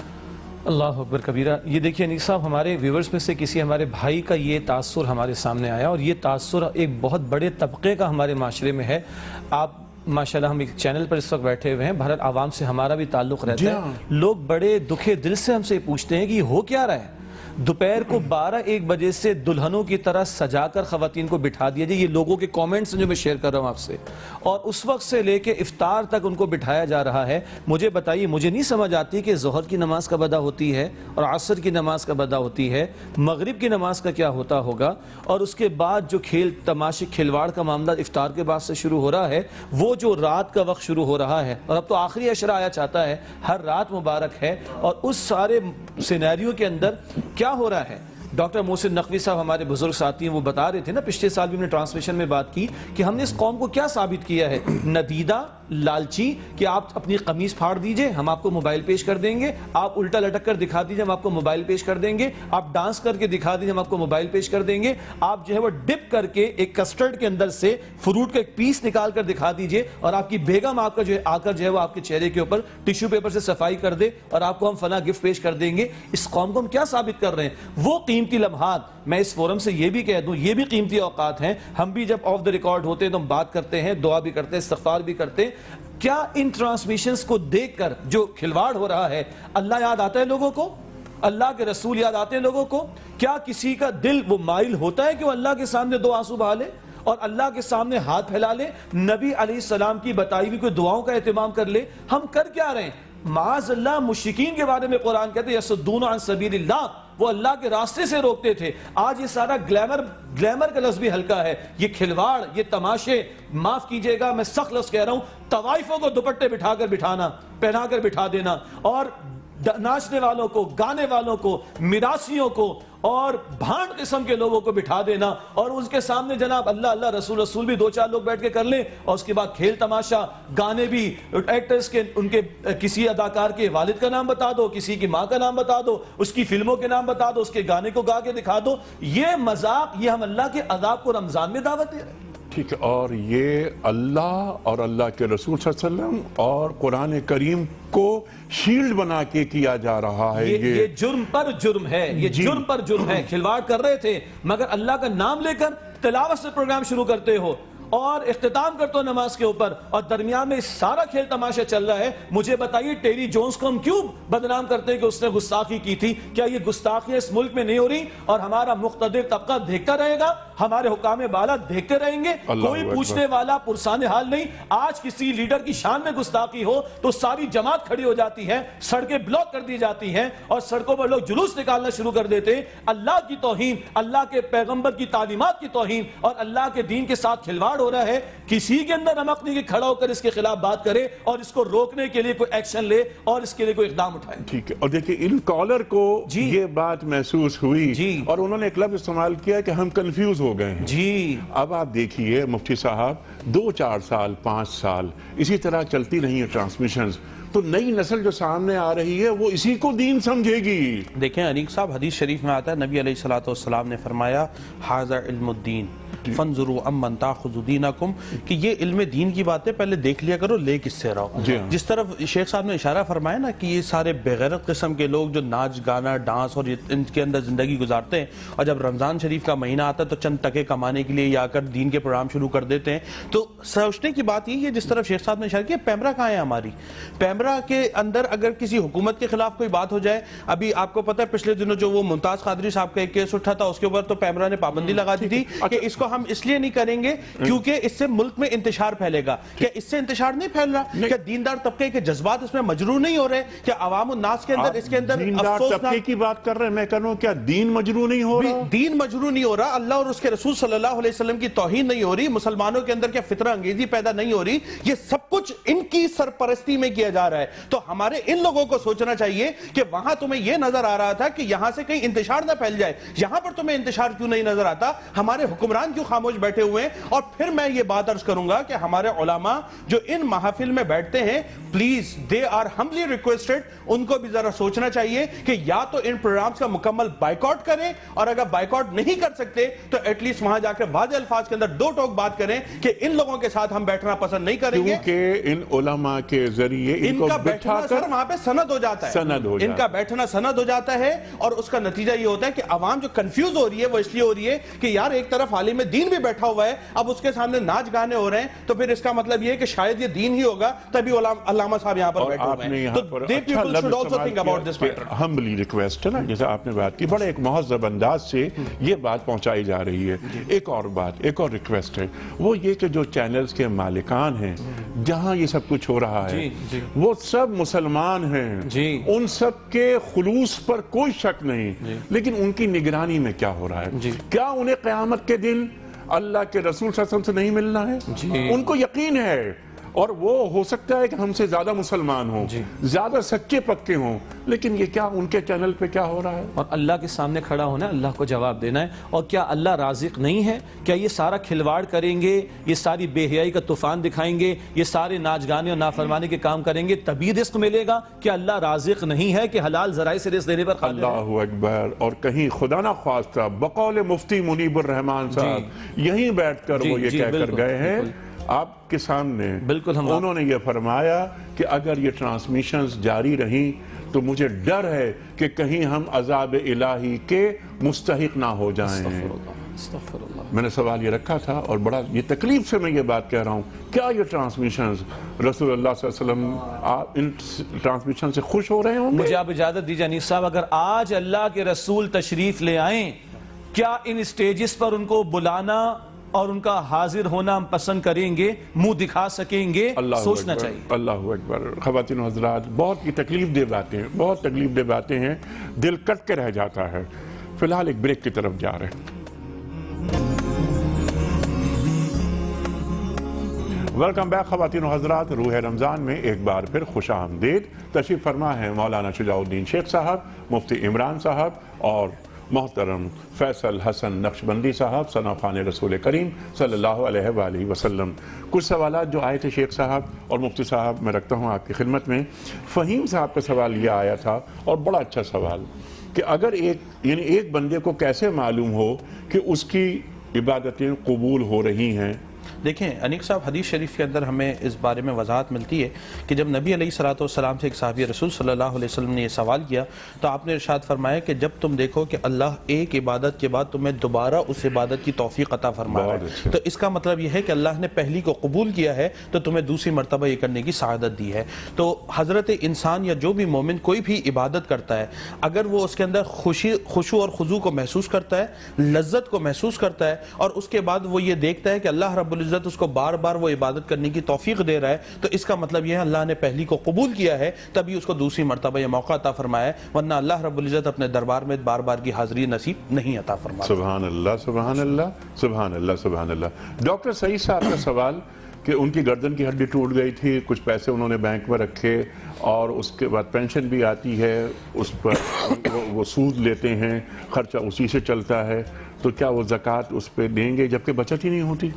اللہ اکبر کبیرہ. یہ دیکھیے انیس صاحب, ہمارے ویورز میں سے کسی ہمارے بھائی کا یہ تاثر ہمارے سامنے آیا, اور یہ تاثر ایک بہت بڑے طبقے کا ہمارے معاشرے میں ہے. آپ ماشاءاللہ ہم ایک چینل پر اس وقت بیٹھے ہوئے ہیں, بھارت عوام سے ہمارا بھی تعلق رہتا ہے. لوگ بڑے دکھے دل سے ہم سے پوچھتے ہیں کہ یہ ہو کیا رہا ہے. دوپہر کو بارہ ایک بجے سے دلہنوں کی طرح سجا کر خواتین کو بٹھا دیا جائے. یہ لوگوں کے کومنٹس جو میں شیئر کر رہا ہوں آپ سے, اور اس وقت سے لے کے افطار تک ان کو بٹھایا جا رہا ہے. مجھے بتائیے, مجھے نہیں سمجھ آتی کہ ظہر کی نماز کب ادا ہوتی ہے اور عصر کی نماز کب ادا ہوتی ہے, مغرب کی نماز کا کیا ہوتا ہوگا, اور اس کے بعد جو کھیل تماشے کھلواڑ کا معاملہ افطار کے بعد سے شروع ہو رہا ہے, وہ جو رات کا وقت شروع ہو رہا ہے, اور اب تو آخری عشرہ آیا چاہتا ہے, ہر رات مبارک ہے. اور اس سارے سینیریو کے اندر کیا ہو رہا ہے, ڈاکٹر محسن نقوی صاحب ہمارے بزرگ ساتھی ہیں, وہ بتا رہے تھے نا, پچھلے سال بھی ہم نے ٹرانسمیشن میں بات کی کہ ہم نے اس قوم کو کیا ثابت کیا ہے, ندیدہ, لالچی, کہ آپ اپنی قمیص پھاڑ دیجئے, ہم آپ کو موبائل پیش کر دیں گے, آپ الٹا لٹک کر دکھا دیجئے, ہم آپ کو موبائل پیش کر دیں گے, آپ ڈانس کر کے دکھا دیجئے, ہم آپ کو موبائل پیش کر دیں گے, آپ جو ہے وہ ڈپ کر کے ایک کسٹرڈ کے اندر سے فروٹ کا ایک پیس نکال کر دکھا دیجئے, اور آپ کی بیگم آپ کا جو ہے آ کر جو ہے وہ آپ کے چہرے کے اوپر ٹیشو پیپر سے صفائی کر دے, اور آپ کو ہم فلاں گفٹ پیش کر دیں گے. اس قوم کو ہم کیا ثابت کر رہے ہیں؟ وہ قیمتی لمحات, میں اس فورم سے یہ بھی کہہ دوں, یہ بھی قیمتی اوقات ہیں. ہم بھی جب آف دا ریکارڈ ہوتے ہیں تو ہم بات کرتے ہیں, دعا بھی کرتے ہیں, استغفار بھی کرتے ہیں. کیا ان ٹرانسمیشنز کو دیکھ کر جو کھلواڑ ہو رہا ہے, اللہ یاد آتا ہے لوگوں کو, اللہ کے رسول یاد آتے ہیں لوگوں کو؟ کیا کسی کا دل وہ مائل ہوتا ہے کہ وہ اللہ کے سامنے دو آنسو بہا لے اور اللہ کے سامنے ہاتھ پھیلا لے, نبی علیہ السلام کی بتائی ہوئی کوئی دعاؤں کا اہتمام کر لے؟ ہم کر کیا رہے ہیں؟ معاذ اللہ, مشرکین کے بارے میں قرآن کہتے ہیں یصدون عن سبیل اللہ, وہ اللہ کے راستے سے روکتے تھے. آج یہ سارا گلیمر, گلیمر کا لفظ بھی ہلکا ہے, یہ کھلواڑ, یہ تماشے, معاف کیجئے گا میں سخت لفظ کہہ رہا ہوں, طوائفوں کو دوپٹے بٹھا کر بٹھانا, پہنا کر بٹھا دینا, اور ناچنے والوں کو, گانے والوں کو, میراثیوں کو اور بھانڈ قسم کے لوگوں کو بٹھا دینا, اور اس کے سامنے جناب اللہ اللہ رسول رسول بھی دو چار لوگ بیٹھ کے کر لیں, اور اس کے بعد کھیل تماشا, گانے بھی, ایکٹرز کے ان کے کسی اداکار کے والد کا نام بتا دو, کسی کی ماں کا نام بتا دو, اس کی فلموں کے نام بتا دو, اس کے گانے کو گا کے دکھا دو. یہ مذاق, یہ ہم اللہ کے عذاب کو رمضان میں دعوت دے رہے ہیں. ٹھیک ہے, اور یہ اللہ اور اللہ کے رسول صلی اللہ علیہ وسلم اور قرآن کریم کو شیلڈ بنا کے کیا جا رہا ہے. یہ, یہ جرم پر جرم ہے, یہ جی. جرم پر جرم ہے. کھلواڑ کر رہے تھے, مگر اللہ کا نام لے کر تلاوت سے پروگرام شروع کرتے ہو اور اختتام کرتے ہو نماز کے اوپر, اور درمیان میں سارا کھیل تماشا چل رہا ہے. مجھے بتائیے ٹیری جونز کو ہم کیوں بدنام کرتے ہیں کہ اس نے گستاخی کی تھی؟ کیا یہ گستاخیاں اس ملک میں نہیں ہو رہی اور ہمارا مقتدر طبقہ دیکھتا رہے گا, ہمارے حکام بالا دیکھتے رہیں گے؟ کوئی پوچھنے والا پرسان حال نہیں. آج کسی لیڈر کی شان میں گستاخی ہو تو ساری جماعت کھڑی ہو جاتی ہے, سڑکیں بلاک کر دی جاتی ہیں, اور سڑکوں پر لوگ جلوس نکالنا شروع کر دیتے ہیں. اللہ کی توہین, اللہ کے پیغمبر کی تعلیمات کی توہین اور اللہ کے دین کے ساتھ کھلواڑ ہو رہا ہے. کسی کے اندر نمک نہیں کہ کھڑا ہو کر اس کے خلاف بات کرے اور اس کو روکنے کے لیے کوئی ایکشن لے اور اس کے لیے کوئی اقدام اٹھائے. ٹھیک ہے, اور دیکھیں ان کالر کو جی. یہ بات محسوس ہوئی جی. اور انہوں نے ایک لفظ استعمال کیا کہ ہم کنفیوز ہو گئے ہیں. جی. اب آپ دیکھیے مفتی صاحب, دو چار سال, پانچ سال اسی طرح چلتی رہی ہیں ٹرانسمیشنز, تو نئی نسل جو سامنے آ رہی ہے وہ اسی کو دین سمجھے گی. دیکھیں انیق صاحب، حدیث شریف میں آتا ہے نبی علیہ الصلوۃ والسلام نے فرمایا ھذا علم الدین فانظروا امن تاخذوا دینکم، کہ یہ علم دین کی بات ہے، پہلے دیکھ لیا کرو لے کس سے رہو. جس طرف شیخ صاحب نے اشارہ فرمایا نا کہ یہ سارے بغیرت قسم کے لوگ جو ناچ گانا ڈانس اور ان کے اندر زندگی گزارتے ہیں، اور جب رمضان شریف کا مہینہ آتا ہے تو چند ٹکے کمانے کے لیے یا کر دین کے پروگرام شروع کر دیتے ہیں. تو سوچنے کی بات یہ ہے جس طرف شیخ صاحب نے اشارہ کیا، پیمرا کہاں ہے ہماری؟ پیمرا کے اندر اگر کسی حکومت کے خلاف کوئی بات ہو جائے، ابھی آپ کو پتہ ہے پچھلے دنوں جو وہ ممتاز قادری صاحب کا ایک کیس اٹھا تھا، اس کے اوپر تو پیمرا نے پابندی لگا دی تھی کہ اس کو ہم اس لیے نہیں کریں گے کیونکہ اس سے ملک میں انتشار پھیلے گا. کیا اس سے انتشار نہیں پھیل رہا؟ کیا دیندار طبقے کے جذبات اس میں مجروح نہیں ہو رہے؟ کیا عوام الناس کے اندر اس کے اندر دیندار طبقے کی بات کر رہے ہیں؟ میں کہہ رہا ہوں کیا دین مجروح نہیں ہو رہا؟ دین مجروح نہیں ہو رہا، اللہ اور اس کے رسول صلی اللہ علیہ وسلم کی توہین نہیں ہو رہی، مسلمانوں کے اندر کیا فطرہ انگیزی پیدا نہیں ہو رہی؟ یہ سب کچھ ان کی سرپرستی میں کیا جا رہا ہے. تو ہمارے ان لوگوں کو سوچنا چاہیے کہ وہاں تمہیں یہ نظر آ رہا تھا کہ یہاں سے کہیں انتشار نہ پھیل جائے، یہاں پر تمہیں انتشار کیوں نہیں نظر آتا؟ ہمارے حکمران کیوں خاموش بیٹھے ہوئے ہیں؟ اور پھر میں یہ بات عرض کروں گا کہ ہمارے علماء جو ان محافل میں بیٹھتے ہیں، please they are humbly requested, ان کو بھی ذرا سوچنا چاہیے کہ یا تو ان پروگرامز کا مکمل بائیکاٹ کریں، اور اگر بائیکاٹ نہیں کر سکتے تو ایٹ لیسٹ وہاں جا کے واضح الفاظ کے اندر دو ٹوک بات کریں کہ ان لوگوں کے ساتھ ہم بیٹھنا پسند نہیں کریں گے، کیونکہ ان علماء کے ذریعے ان کا بیٹھنا سر وہاں پہ سند ہو جاتا ہے، سند ہو ان کا بیٹھنا سند ہو جاتا ہے. اور اس کا نتیجہ یہ ہوتا ہے کہ عوام جو کنفیوز ہو رہی ہے وہ اس لیے ہو رہی ہے کہ یار ایک طرف عالم دین بھی بیٹھا ہوا ہے، اب اس کے سامنے ناچ گانے ہو رہے ہیں، تو پھر اس کا مطلب یہ ہے کہ شاید یہ دین ہی ہوگا، تبھی علامہ صاحب یہاں پر بیٹھے ہوئے ہیں. تو they people should also think about this matter. Humbly request ہے نا، جیسے آپ نے بات کی، بڑے ایک مہذب انداز سے یہ بات پہنچائی جا رہی ہے. ایک اور بات، ایک اور ریکویسٹ ہے، وہ یہ کہ جو چینلز کے مالکان ہیں جہاں یہ سب کچھ ہو رہا ہے وہ سب مسلمان ہیں، ان سب کے خلوص پر کوئی شک نہیں، لیکن ان کی نگرانی میں کیا ہو رہا ہے؟ کیا انہیں قیامت کے دن اللہ کے رسول صلی اللہ علیہ وسلم سے نہیں ملنا ہے؟ ان کو یقین ہے، اور وہ ہو سکتا ہے کہ ہم سے زیادہ مسلمان ہوں، زیادہ سچے پکے ہوں، لیکن یہ کیا ان کے چینل پہ کیا ہو رہا ہے؟ اور اللہ کے سامنے کھڑا ہونا ہے، اللہ کو جواب دینا ہے. اور کیا اللہ رازق نہیں ہے؟ کیا یہ سارا کھلواڑ کریں گے، یہ ساری بے حیائی کا طوفان دکھائیں گے، یہ سارے ناچ گانے اور نافرمانی کے کام کریں گے تبھی رزق ملے گا؟ کیا اللہ رازق نہیں ہے کہ حلال ذرائع سے رزق دینے پر قادر ہے؟ اللہ اکبر. اور کہیں خدا نہ خواستہ بقول مفتی منیب الرحمان صاحب یہیں بیٹھ کر وہ یہ کہہ کر گئے ہیں آپ کے سامنے، بالکل ہم انہوں نے یہ فرمایا کہ اگر یہ ٹرانسمیشنز جاری رہیں تو مجھے ڈر ہے کہ کہیں ہم عذاب الہی کے مستحق نہ ہو جائیں. میں نے سوال یہ رکھا تھا اور بڑا یہ تکلیف سے میں یہ بات کہہ رہا ہوں، کیا یہ ٹرانسمیشنز رسول اللہ صلی اللہ علیہ وسلم آپ ان ٹرانسمیشن سے خوش ہو رہے ہوں گے؟ مجھے آپ اجازت دیجیے انیس صاحب، اگر آج اللہ کے رسول تشریف لے آئیں، کیا ان سٹیجز پر ان کو بلانا اور ان کا حاضر ہونا ہم پسند کریں گے؟ منہ دکھا سکیں گے؟ سوچنا چاہیے. اللہ اکبر. خواتین و حضرات، بہت ہی تکلیف دہ باتیں ہیں، بہت تکلیف دہ باتیں ہیں، دل کٹ کے رہ جاتا ہے. فی الحال ایک بریک کی طرف جا رہے ہیں. ویلکم بیک خواتین و حضرات، روح رمضان میں ایک بار پھر خوش آمدید. تشریف فرما ہے مولانا شجاع الدین شیخ صاحب، مفتی عمران صاحب اور محترم فیصل حسن نقشبندی صاحب، ثنا خوان رسول کریم صلی اللہ علیہ وآلہ وسلم. کچھ سوالات جو آئے تھے شیخ صاحب اور مفتی صاحب میں رکھتا ہوں آپ کی خدمت میں. فہیم صاحب کا سوال یہ آیا تھا اور بڑا اچھا سوال کہ اگر ایک یعنی ایک بندے کو کیسے معلوم ہو کہ اس کی عبادتیں قبول ہو رہی ہیں؟ دیکھیں انیق صاحب، حدیث شریف کے اندر ہمیں اس بارے میں وضاحت ملتی ہے کہ جب نبی علیہ الصلوۃ والسلام سے ایک صحابی رسول صلی اللہ علیہ وسلم نے یہ سوال کیا تو آپ نے ارشاد فرمایا کہ جب تم دیکھو کہ اللہ ایک عبادت کے بعد تمہیں دوبارہ اس عبادت کی توفیق عطا فرما رہا ہے، تو اس کا مطلب یہ ہے کہ اللہ نے پہلی کو قبول کیا ہے تو تمہیں دوسری مرتبہ یہ کرنے کی سعادت دی ہے. تو حضرت انسان یا جو بھی مومن کوئی بھی عبادت کرتا ہے، اگر وہ اس کے اندر خوشی خشوع اور خضوع کو محسوس کرتا ہے، لذت کو محسوس کرتا ہے، اور اس کے بعد وہ یہ دیکھتا ہے کہ اللہ رب العزت اس کو بار بار وہ عبادت کرنے کی توفیق دے رہا ہے، تو اس کا مطلب یہ ہے اللہ نے پہلی کو قبول کیا ہے تبھی اس کو دوسری مرتبہ یہ موقع عطا فرمایا ہے، ورنہ اللہ رب العزت اپنے دربار میں بار بار کی حاضری نصیب نہیں عطا فرماتا. سبحان اللہ، سبحان اللہ، سبحان اللہ، سبحان اللہ. ڈاکٹر سعید صاحب کا سوال کہ ان کی گردن کی ہڈی ٹوٹ گئی تھی، کچھ پیسے انہوں نے بینک میں رکھے اور اس کے بعد پینشن بھی آتی ہے، اس پر وہ سود لیتے ہیں، خرچہ اسی سے چلتا ہے، تو کیا وہ زکوٰۃ اس پہ دیں گے جبکہ بچت ہی نہیں ہوتی؟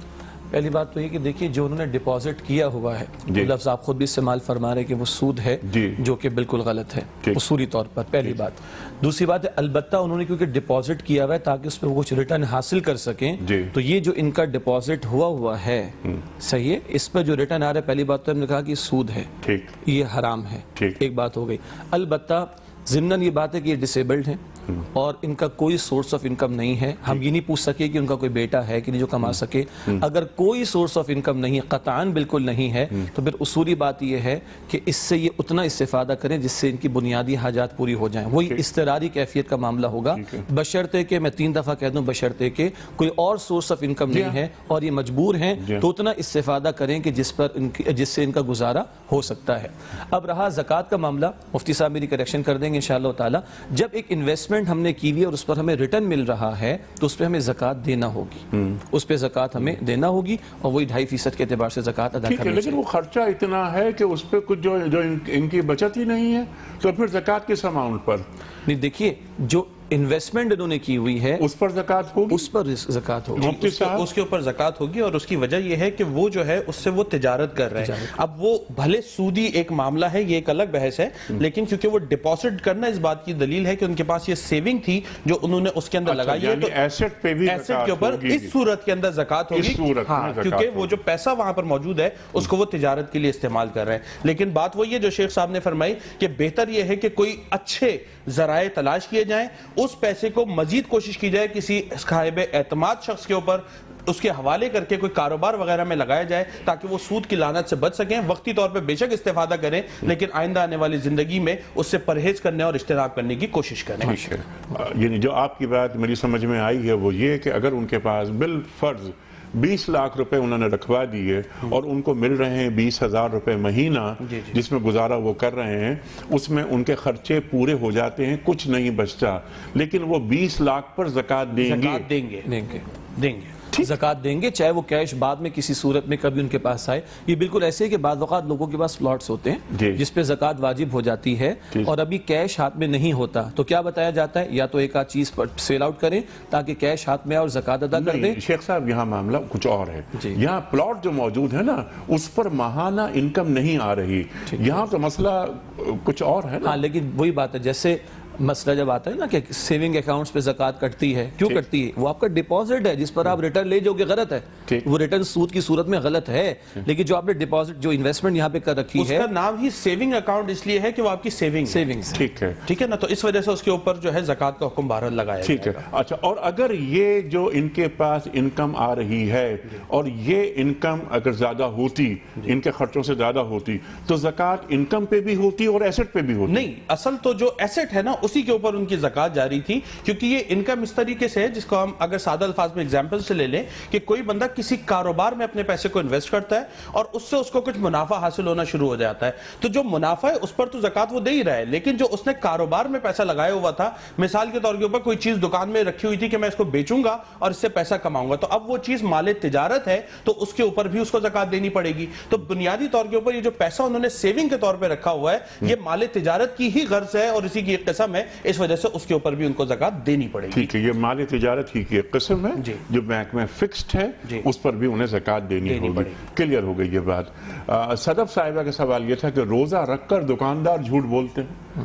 پہلی بات تو یہ کہ دیکھیے جو انہوں نے ڈپازٹ کیا ہوا ہے لفظ آپ خود بھی استعمال فرما رہے ہیں کہ وہ سود ہے جو کہ بالکل غلط ہے اصولی طور پر، پہلی بات۔ دوسری بات ہے البتہ انہوں نے کیونکہ ڈپازٹ کیا ہوا ہے تاکہ اس پہ وہ کچھ ریٹرن حاصل کر سکیں، تو یہ جو ان کا ڈپازٹ ہوا ہوا ہے صحیح ہے، اس پہ جو ریٹرن آ رہا ہے پہلی بات تو ہم نے کہا کہ سود ہے، یہ حرام ہے، ایک بات ہو گئی۔ البتہ ضمناً یہ بات ہے کہ یہ ڈسیبلڈ ہیں اور ان کا کوئی سورس آف انکم نہیں ہے، ہم یہ نہیں پوچھ سکے کہ ان کا کوئی بیٹا ہے کہ نہیں جو کما سکے، اگر کوئی سورس آف انکم نہیں، قطعاً بالکل نہیں ہے، تو پھر اصولی بات یہ ہے کہ اس سے یہ اتنا استفادہ کریں جس سے ان کی بنیادی حاجات پوری ہو جائیں، وہی اضطراری کیفیت کا معاملہ ہوگا، بشرطے کہ میں تین دفعہ کہہ دوں بشرطے کہ کوئی اور سورس آف انکم نہیں ہے اور یہ مجبور ہیں تو اتنا استفادہ کریں کہ جس پر ان کی جس سے ان کا گزارا ہو سکتا ہے۔ اب رہا زکوٰۃ کا معاملہ، مفتی صاحب میری کریکشن کر دیں گے انشاءاللہ تعالیٰ، جب ایک انویسٹمنٹ ہم نے کی ہوئی اور اس پر ہمیں ریٹرن مل رہا ہے تو اس پہ ہمیں زکوٰۃ دینا ہوگی، اس پہ زکوٰۃ ہمیں دینا ہوگی اور وہی ڈھائی فیصد کے اعتبار سے زکوٰۃ ادا کرنی چاہیے۔ لیکن وہ خرچہ اتنا ہے کہ اس پہ کچھ جو جو ان کی بچت ہی نہیں ہے تو پھر زکوٰۃ کس اماؤنٹ پر؟ نہیں دیکھیے جو انویسٹمنٹ انہوں نے کی ہوئی ہے اس پر زکوٰۃ ہوگی، اس پر زکوٰۃ ہوگی، اس کے اوپر زکوٰۃ ہوگی، اور اس کی وجہ یہ ہے کہ وہ جو ہے اس سے وہ تجارت کر رہے ہیں۔ اب وہ بھلے سودی ایک معاملہ ہے، یہ ایک الگ بحث ہے، لیکن کیونکہ وہ ڈپازٹ کرنا اس بات کی دلیل ہے کہ ان کے پاس یہ سیونگ تھی جو انہوں نے اس کے اندر لگائی ہے، تو ایسٹ پہ بھی ایسٹ کے اوپر اس صورت کے اندر زکوٰۃ ہوگی، کیونکہ وہ جو پیسہ وہاں پر موجود ہے اس کو وہ تجارت کے لیے استعمال کر رہے ہیں۔ لیکن بات وہی ہے جو شیخ صاحب نے فرمائی کہ بہتر یہ ہے کہ کوئی اچھے ذرائع تلاش کیے جائیں، اس پیسے کو مزید کوشش کی جائے کسی صاحب اعتماد شخص کے اوپر اس کے حوالے کر کے کوئی کاروبار وغیرہ میں لگایا جائے تاکہ وہ سود کی لعنت سے بچ سکیں، وقتی طور پہ بے شک استفادہ کریں لیکن آئندہ آنے والی زندگی میں اس سے پرہیز کرنے اور اجتناب کرنے کی کوشش کریں۔ یعنی جو آپ کی بات میری سمجھ میں آئی ہے وہ یہ کہ اگر ان کے پاس بالفرض بیس لاکھ روپے انہوں نے رکھوا دیے اور ان کو مل رہے ہیں بیس ہزار روپے مہینہ جس میں گزارا وہ کر رہے ہیں، اس میں ان کے خرچے پورے ہو جاتے ہیں، کچھ نہیں بچتا، لیکن وہ بیس لاکھ پر زکوٰۃ دیں گے دیں گے دیں گے دیں گے زکوٰۃ دیں گے، چاہے وہ کیش بعد میں کسی صورت میں کبھی ان کے پاس آئے۔ یہ بالکل ایسے ہے کہ بعض اوقات لوگوں کے پاس پلاٹس ہوتے ہیں جس پہ زکوٰۃ واجب ہو جاتی ہے اور ابھی کیش ہاتھ میں نہیں ہوتا، تو کیا بتایا جاتا ہے یا تو ایک آدھ چیز پر سیل آؤٹ کریں تاکہ کیش ہاتھ میں اور زکوٰۃ ادا کر دیں۔ شیخ صاحب یہاں معاملہ کچھ اور ہے، یہاں پلاٹ جو موجود ہے نا اس پر ماہانہ انکم نہیں آ رہی، یہاں تو مسئلہ کچھ اور ہے نا۔ ہاں لیکن وہی بات ہے، جیسے مسئلہ جب آتا ہے نا کہ سیونگ اکاؤنٹس پہ زکوٰۃ کٹتی ہے، کیوں کٹتی ہے؟ وہ آپ کا ڈپازٹ ہے جس پر آپ ریٹرن لے جاؤ گے، غلط ہے وہ ریٹرن سود کی صورت میں غلط ہے، لیکن جو آپ نے ڈپازٹ جو انویسٹمنٹ یہاں پہ کر رکھی ہے اس کا نام ہی سیونگ اکاؤنٹ اس لیے ہے کہ وہ آپ کی سیونگ سیونگ ٹھیک ہے ٹھیک ہے نا، تو اس وجہ سے اس کے اوپر جو ہے زکوٰۃ کا حکم بہرحال لگایا ٹھیک ہے۔ اچھا، اور اگر یہ جو ان کے پاس انکم آ رہی ہے اور یہ انکم اگر زیادہ ہوتی، ان کے خرچوں سے زیادہ ہوتی، تو زکوٰۃ انکم پہ بھی ہوتی اور ایسٹ پہ بھی ہوتی؟ نہیں، اصل تو جو ایسٹ ہے نا اسی کے اوپر ان کی زکوٰۃ جاری تھی، کیونکہ یہ انکم اس طریقے سے ہے جس کو ہم اگر سادہ الفاظ میں اگزامپل سے لے لیں کہ کوئی بندہ کسی کاروبار میں اپنے پیسے کو انویسٹ کرتا ہے اور اس سے اس کو کچھ منافع حاصل ہونا شروع ہو جاتا ہے، تو جو منافع ہے اس پر تو زکوٰۃ وہ دے ہی رہا ہے، لیکن جو اس نے کاروبار میں پیسہ لگایا ہوا تھا، مثال کے طور کے اوپر کوئی چیز دکان میں رکھی ہوئی تھی کہ میں اس کو بیچوں گا اور اس سے پیسہ کماؤں گا، تو اب وہ چیز مال تجارت ہے تو اس کے اوپر بھی اس کو زکوٰۃ دینی پڑے گی۔ تو بنیادی طور کے اوپر یہ جو پیسہ انہوں نے سیونگ کے طور پہ رکھا ہوا ہے یہ مال تجارت کی ہی غرض ہے اور اسی کی ایک قسم ہے، اس وجہ سے اس کے اوپر بھی ان کو زکوٰۃ دینی پڑے گی۔ ٹھیک ہے، یہ مال تجارت ہی کی ایک قسم ہے جو بینک میں فکسڈ ہے، اس پر بھی انہیں زکوٰۃ دینی ہوگی۔ کلیئر ہو گئی یہ بات۔ صدف صاحبہ کا سوال یہ تھا کہ روزہ رکھ کر دکاندار جھوٹ بولتے ہیں،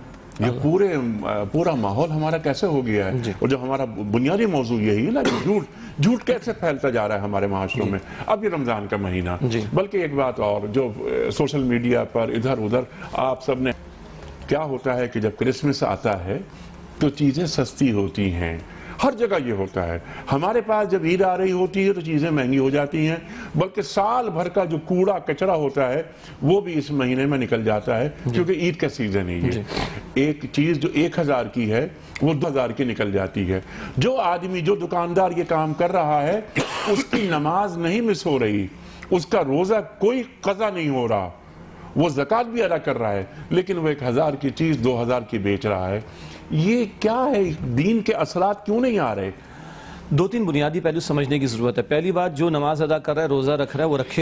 یہ پورے پورا ماحول ہمارا کیسے ہو گیا ہے؟ اور جو ہمارا بنیادی موضوع یہی ہے نا کہ جھوٹ جھوٹ کیسے پھیلتا جا رہا ہے ہمارے معاشروں میں، اب یہ رمضان کا مہینہ، بلکہ ایک بات اور جو سوشل میڈیا پر ادھر ادھر آپ سب نے، کیا ہوتا ہے کہ جب کرسمس آتا ہے تو چیزیں سستی ہوتی ہیں، ہر جگہ یہ ہوتا ہے، ہمارے پاس جب عید آ رہی ہوتی ہے تو چیزیں مہنگی ہو جاتی ہیں، بلکہ سال بھر کا جو کوڑا کچرا ہوتا ہے وہ بھی اس مہینے میں نکل جاتا ہے کیونکہ عید کا سیزن ہی ہے، ایک چیز جو ایک ہزار کی ہے وہ دو ہزار کی نکل جاتی ہے۔ جو آدمی جو دکاندار یہ کام کر رہا ہے اس کی نماز نہیں مس ہو رہی، اس کا روزہ کوئی قضا نہیں ہو رہا، وہ زکوٰۃ بھی ادا کر رہا ہے لیکن وہ ایک ہزار کی چیز دو ہزار کی بیچ رہا ہے، یہ کیا ہے؟ دین کے اثرات کیوں نہیں آ رہے؟ دو تین بنیادی پہلو سمجھنے کی ضرورت ہے۔ پہلی بات، جو نماز ادا کر رہا ہے، روزہ رکھ رہا ہے، وہ رکھے،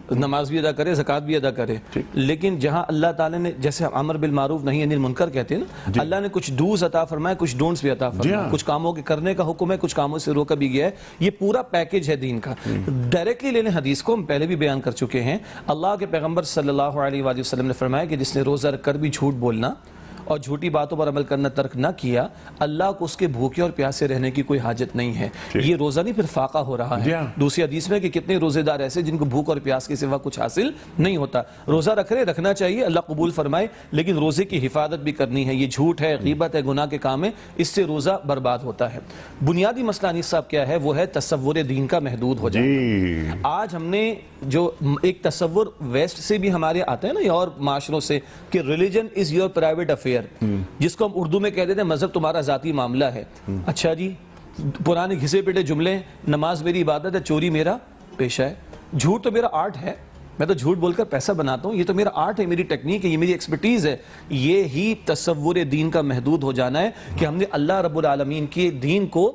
نماز بھی ادا کرے، زکوٰۃ بھی ادا کرے، لیکن جہاں اللہ تعالیٰ نے جیسے امر بالمعروف نہی عن المنکر کہتے ہیں نا، اللہ نے کچھ ڈوز عطا فرمائے، کچھ ڈونٹس بھی عطا فرمائے، کچھ کاموں کے کرنے کا حکم ہے، کچھ کاموں سے روکا بھی گیا ہے. یہ پورا پیکج ہے دین کا. ڈائریکٹلی لے لیں حدیث کو، ہم پہلے بھی بیان کر چکے ہیں. اللہ کے پیغمبر صلی اللہ علیہ وآلہ وسلم نے فرمایا کہ جس نے روزہ رکھ کر بھی جھوٹ بولنا اور جھوٹی باتوں پر عمل کرنا ترک نہ کیا، اللہ کو اس کے بھوکے اور پیاسے رہنے کی کوئی حاجت نہیں ہے. یہ روزہ نہیں پھر فاقہ ہو رہا ہے. دوسری حدیث میں کہ کتنے روزے دار ایسے جن کو بھوک اور پیاس کے سوا کچھ حاصل نہیں ہوتا. روزہ رکھ رہے رکھنا چاہیے، اللہ قبول فرمائے، لیکن روزے کی حفاظت بھی کرنی ہے. یہ جھوٹ ہے، غیبت ہے، گناہ کے کام ہے، اس سے روزہ برباد ہوتا ہے. بنیادی مسئلہ انیس صاحب کیا ہے؟ وہ ہے تصور دین کا محدود ہو جانا. آج ہم نے جو ایک تصور ویسٹ سے بھی ہمارے آتے ہیں نا اور معاشروں سے کہ religion is your private affair, جس کو ہم اردو میں کہہ دیتے ہیں مذہب تمہارا ذاتی معاملہ ہے. اچھا جی، پرانے گھسے پیٹے جملے، نماز میری عبادت ہے، چوری میرا پیشہ ہے، جھوٹ تو میرا آرٹ ہے، میں تو جھوٹ بول کر پیسہ بناتا ہوں، یہ تو میرا آرٹ ہے، میری ٹیکنیک ہے، یہ میری ایکسپرٹیز ہے. یہ ہی تصور دین کا محدود ہو جانا ہے کہ ہم نے اللہ رب العالمین کے دین کو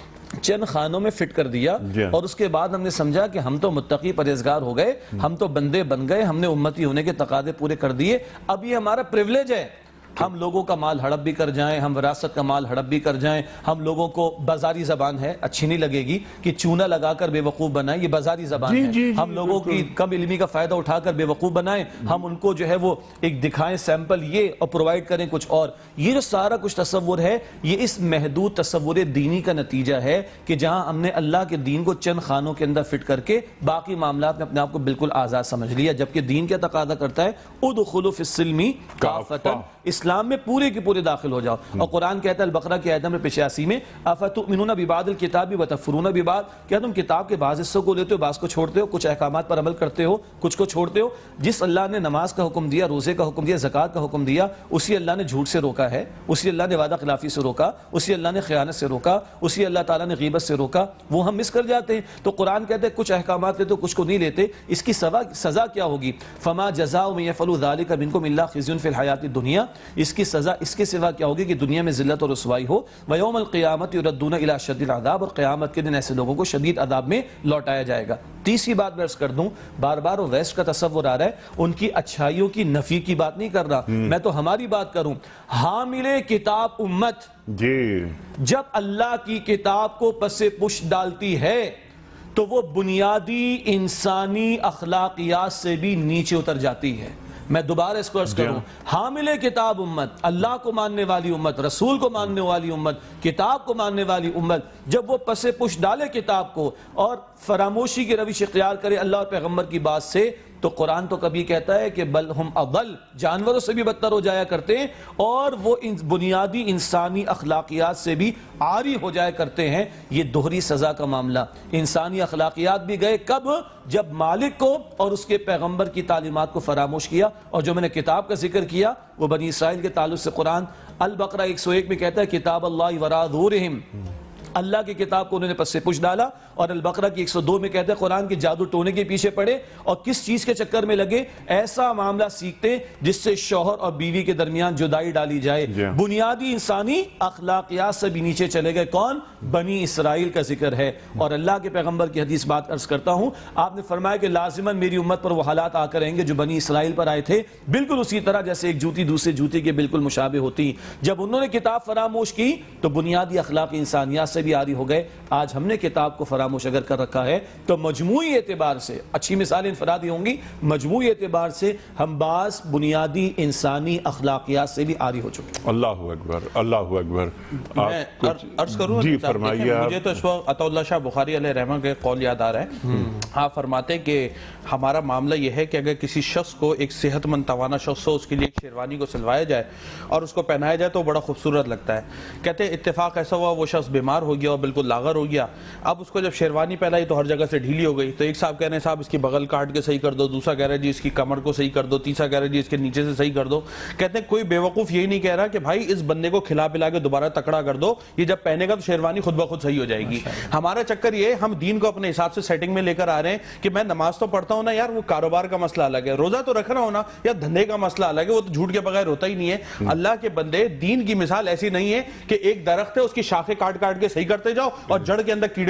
چند خانوں میں فٹ کر دیا اور اس کے بعد ہم نے سمجھا کہ ہم تو متقی پرہیزگار ہو گئے، ہم تو بندے بن گئے، ہم نے امتی ہونے کے تقاضے پورے کر دیے. اب یہ ہمارا پریولیج ہے، ہم لوگوں کا مال ہڑپ بھی کر جائیں، ہم وراثت کا مال ہڑپ بھی کر جائیں، ہم لوگوں کو بازاری زبان ہے، اچھی نہیں لگے گی کہ چونا لگا کر بے وقوف بنائیں، یہ بازاری زبان ہے. ہم لوگوں کی کم علمی کا فائدہ اٹھا کر بے وقوف بنائیں، ہم ان کو جو ہے وہ ایک دکھائیں سیمپل یہ اور پرووائڈ کریں کچھ اور. یہ جو سارا کچھ تصور ہے یہ اس محدود تصور دینی کا نتیجہ ہے کہ جہاں ہم نے اللہ کے دین کو چند خانوں کے اندر فٹ کر کے باقی معاملات میں اپنے آپ کو بالکل آزاد سمجھ لیا، جبکہ دین کیا تقاضا کرتا ہے؟ ادخلوا فی السلم کافۃ، اسلام میں پورے کے پورے داخل ہو جاؤ. اور قرآن کہتا ہے البقرہ کی آیت نمبر پچاسی میں افتؤمنون ببعض الکتاب وتکفرون ببعض، کیا تم کتاب کے بعض حصوں کو لیتے ہو بعض کو چھوڑتے ہو، کچھ احکامات پر عمل کرتے ہو کچھ کو چھوڑتے ہو. جس اللہ نے نماز کا حکم دیا، روزے کا حکم دیا، زکوٰۃ کا حکم دیا، اسی اللہ نے جھوٹ سے روکا ہے، اسی اللہ نے وعدہ خلافی سے روکا، اسی اللہ نے خیانت سے روکا، اسی اللہ تعالیٰ نے غیبت سے روکا. وہ ہم مس کر جاتے ہیں. تو قرآن کہتے ہیں کچھ احکامات لیتے ہو کچھ کو نہیں لیتے، اس کی سزا کیا ہوگی؟ فما جزاء من يفعل ذلك منكم الا خزي في الحیاۃ الدنیا، اس کی سزا اس کے سوا کیا ہوگی کہ دنیا میں ذلت اور رسوائی ہو. وَيَوْمَ الْقِيَامَةِ يُرَدُّونَ إِلَى شَدِّ الْعَذَابِ، اور قیامت کے دن ایسے لوگوں کو شدید عذاب میں لوٹایا جائے گا. تیسری بات میں عرض کر دوں، بار بار وہ ویسٹ کا تصور آ رہا ہے، ان کی اچھائیوں کی نفی کی بات نہیں کر رہا، میں تو ہماری بات کروں. حامل کتاب امت جی جب اللہ کی کتاب کو پس پش ڈالتی ہے تو وہ بنیادی انسانی اخلاقیات سے بھی نیچے اتر جاتی ہے. میں دوبارہ اس کو عرض کروں، حامل کتاب امت، اللہ کو ماننے والی امت، رسول کو ماننے والی امت، کتاب کو ماننے والی امت، جب وہ پس پش ڈالے کتاب کو اور فراموشی کی روش اختیار کرے اللہ اور پیغمبر کی بات سے، تو قرآن تو کبھی کہتا ہے کہ بل ہم اضل، جانوروں سے بھی بدتر ہو جایا کرتے ہیں اور وہ بنیادی انسانی اخلاقیات سے بھی عاری ہو جایا کرتے ہیں. یہ دوہری سزا کا معاملہ. انسانی اخلاقیات بھی گئے کب؟ جب مالک کو اور اس کے پیغمبر کی تعلیمات کو فراموش کیا. اور جو میں نے کتاب کا ذکر کیا وہ بنی اسرائیل کے تعلق سے قرآن البقرہ ایک سو ایک میں کہتا ہے کتاب اللہ وراء ظہورہم، اللہ کی کتاب کو انہوں نے پس سے پش ڈالا. اور البقرہ کی ایک سو دو میں کہتے ہیں قرآن کے جادو ٹونے کے پیچھے پڑے اور کس چیز کے چکر میں لگے؟ ایسا معاملہ سیکھتے جس سے شوہر اور بیوی کے درمیان جدائی ڈالی جائے. بنیادی انسانی اخلاقیات سے بھی نیچے چلے گئے. کون؟ بنی اسرائیل کا ذکر ہے. اور اللہ کے پیغمبر کی حدیث بات عرض کرتا ہوں، آپ نے فرمایا کہ لازماً میری امت پر وہ حالات آ کر رہیں گے جو بنی اسرائیل پر آئے تھے، بالکل اسی طرح جیسے ایک جوتی دوسرے جوتی کے بالکل مشابہ ہوتی. جب انہوں نے کتاب فراموش کی تو بنیادی اخلاقی انسانیات سے بھی عاری ہو گئے. آج ہم نے کتاب کو فراموش اگر کر رکھا ہے تو مجموعی اعتبار سے، اچھی مثالیں انفرادی ہوں گی، مجموعی اعتبار سے ہم بعض بنیادی انسانی اخلاقیات سے بھی عاری ہو چکے. اللہ اکبر، اللہ اکبر. میں عرض کروں جی فرمائیے. مجھے تو اس وقت عطا اللہ شاہ بخاری علیہ رحمہ کے قول یاد آ رہا ہے. آپ فرماتے کہ ہمارا معاملہ یہ ہے کہ اگر کسی شخص کو، ایک صحت مند توانا شخص ہو، اس کے لیے ایک شیروانی کو سلوایا جائے اور اس کو پہنایا جائے تو بڑا خوبصورت لگتا ہے. کہتے ہیں اتفاق ایسا ہوا وہ شخص بیمار ہو گیا اور بالکل لاغر ہو گیا. اب اس کو جب شیروانی پہنائی تو ہر جگہ سے ڈھیلی ہو گئی. تو ایک صاحب کہہ رہے ہیں صاحب اس کی بغل کاٹ کے صحیح کر دو، دوسرا کہہ رہا ہے جی اس کی کمر کو صحیح کر دو، تیسرا کہہ رہا ہے جی اس کے نیچے سے صحیح کر دو. کہتے ہیں کوئی بیوقوف یہی نہیں کہہ رہا کہ بھائی اس بندے کو کھلا پلا کے دوبارہ تکڑا کر دو، یہ جب پہنے گا تو شیروانی خود بخود صحیح ہو جائے گی. ہمارا چکر یہ ہم دین کو اپنے حساب سے سیٹنگ میں لے کر آ رہے ہیں کہ میں نماز تو پڑھتا ہوں نا یار، وہ کاروبار کا مسئلہ الگ ہے، روزہ تو رکھ رہا ہوں نا یا دھندے کا مسئلہ الگ ہے، وہ تو جھوٹ کے بغیر ہوتا ہی نہیں ہے. اللہ کے بندے، دین کی مثال ایسی نہیں ہے کہ ایک درخت ہے اس کی شاخیں کاٹ کاٹ کے صحیح کرتے جاؤ اور جڑ کے اندر کیڑے لگتے چلے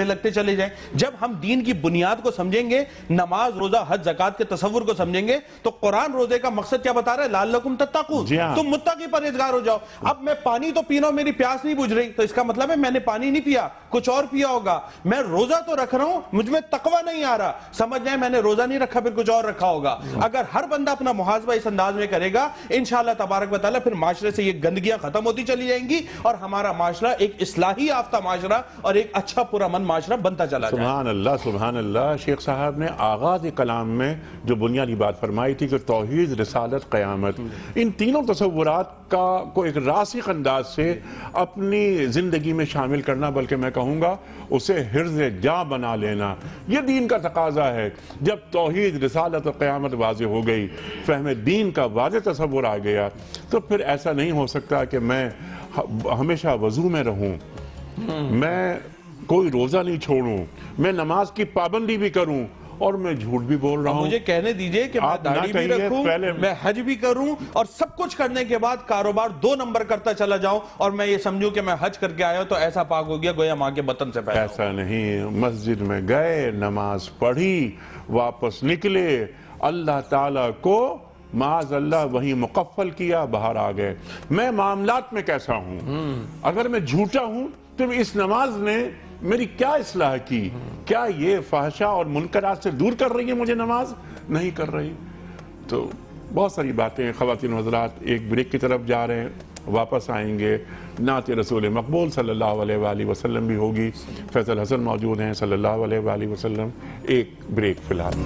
چلے جائیں. جب ہم دین کی بنیاد کو سمجھیں گے, نماز, روزہ, حج, زکات کے تصور کو سمجھیں گے, تو قرآن روزے کا مقصد کیا بتا رہا ہے؟ لعلکم تتقون, تم متقی پرہیزگار ہو جاؤ. اب میں پانی تو پینا ہوں, میری پیاس نہیں بجھ رہی, تو اس کا مطلب ہے میں نے پانی نہیں پیا, کچھ اور پیا ہوگا. میں روزہ تو رکھ رہا ہوں, مجھ میں تقوی نہیں آ رہا, سمجھ جائیں میں نے روزہ نہیں رکھا, پھر کچھ اور رکھا ہوگا. اگر ہر بندہ اپنا محاسبہ اس انداز میں کرے گا, انشاءاللہ تبارک و تعالیٰ پھر معاشرے سے یہ گندگیاں ختم ہوتی چلی جائیں گی, اور ہمارا معاشرہ ایک اصلاحی یافتہ معاشرہ اور ایک اچھا پرامن معاشرہ بنتا چلا جائے. سبحان اللہ, سبحان اللہ. شیخ صاحب نے آغاز کلام میں جو بنیادی بات فرمائی تھی کہ توحید, رسالت, قیامت, ان تینوں تصورات کا کو ایک راسخ انداز سے اپنی زندگی میں شامل کرنا, بلکہ میں کہوں گا اسے حرز جاں بنا لینا, یہ دین کا تقاضا ہے. جب توحید, رسالت اور قیامت واضح ہو گئی, فہم دین کا واضح تصور آ گیا, تو پھر ایسا نہیں ہو سکتا کہ میں ہمیشہ وضو میں رہوں, میں کوئی روزہ نہیں چھوڑوں, میں نماز کی پابندی بھی کروں, اور میں جھوٹ بھی بول رہا ہوں. مجھے کہنے دیجئے کہ میں داڑھی بھی رکھوں, میں حج بھی کروں, اور سب کچھ کرنے کے بعد کاروبار دو نمبر کرتا چلا جاؤں, اور میں یہ سمجھوں کہ میں حج کر کے آیا تو ایسا پاک ہو گیا گویا ماں کے بطن سے پیدا. ایسا نہیں. مسجد میں گئے, نماز پڑھی, واپس نکلے, اللہ تعالیٰ کو معاذ اللہ وہیں مقفل کیا, باہر آ گئے. میں معاملات میں کیسا ہوں؟ اگر میں جھوٹا ہوں تو اس نماز نے میری کیا اصلاح کی؟ کیا یہ فحشا اور منکرات سے دور کر رہی ہے مجھے؟ نماز نہیں کر رہی. تو بہت ساری باتیں. خواتین و حضرات, ایک بریک کی طرف جا رہے ہیں, واپس آئیں گے. نعت رسول مقبول صلی اللہ علیہ وآلہ وسلم بھی ہوگی. فیصل حسن موجود ہیں صلی اللہ علیہ وآلہ وسلم. ایک بریک فی الحال.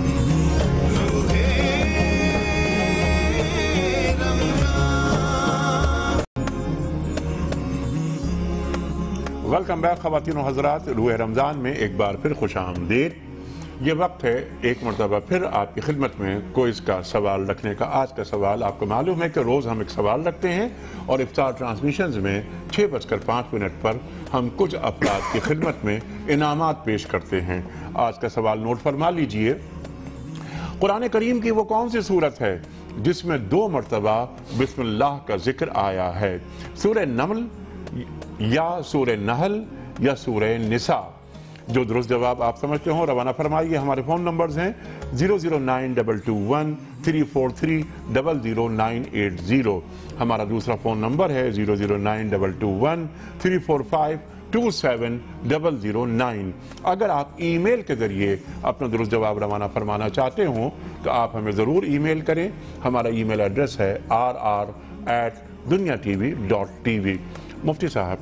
ویلکم بیک خواتین و حضرات. روح رمضان میں ایک بار پھر خوش آمدید. یہ وقت ہے ایک مرتبہ پھر آپ کی خدمت میں کوئز کا سوال رکھنے کا. آج کا سوال آپ کو معلوم ہے کہ روز ہم ایک سوال رکھتے ہیں, اور افطار ٹرانسمیشنز میں چھ بج کر پانچ منٹ پر ہم کچھ افراد کی خدمت میں انعامات پیش کرتے ہیں. آج کا سوال نوٹ فرما لیجئے. قرآن کریم کی وہ کون سی سورت ہے جس میں دو مرتبہ بسم اللہ کا ذکر آیا ہے؟ سورہ نمل یا سورہ نحل یا سورہ نساء؟ جو درست جواب آپ سمجھتے ہوں روانہ فرمائیے. ہمارے فون نمبرز ہیں zero zero nine double two one three four three double zero nine eight zero. ہمارا دوسرا فون نمبر ہے zero zero nine double two one three four five two seven double zero nine. اگر آپ ای میل کے ذریعے اپنا درست جواب روانہ فرمانا چاہتے ہوں تو آپ ہمیں ضرور ای میل کریں. ہمارا ای میل ایڈریس ہے R R at Dunya T V dot T V. مفتی صاحب,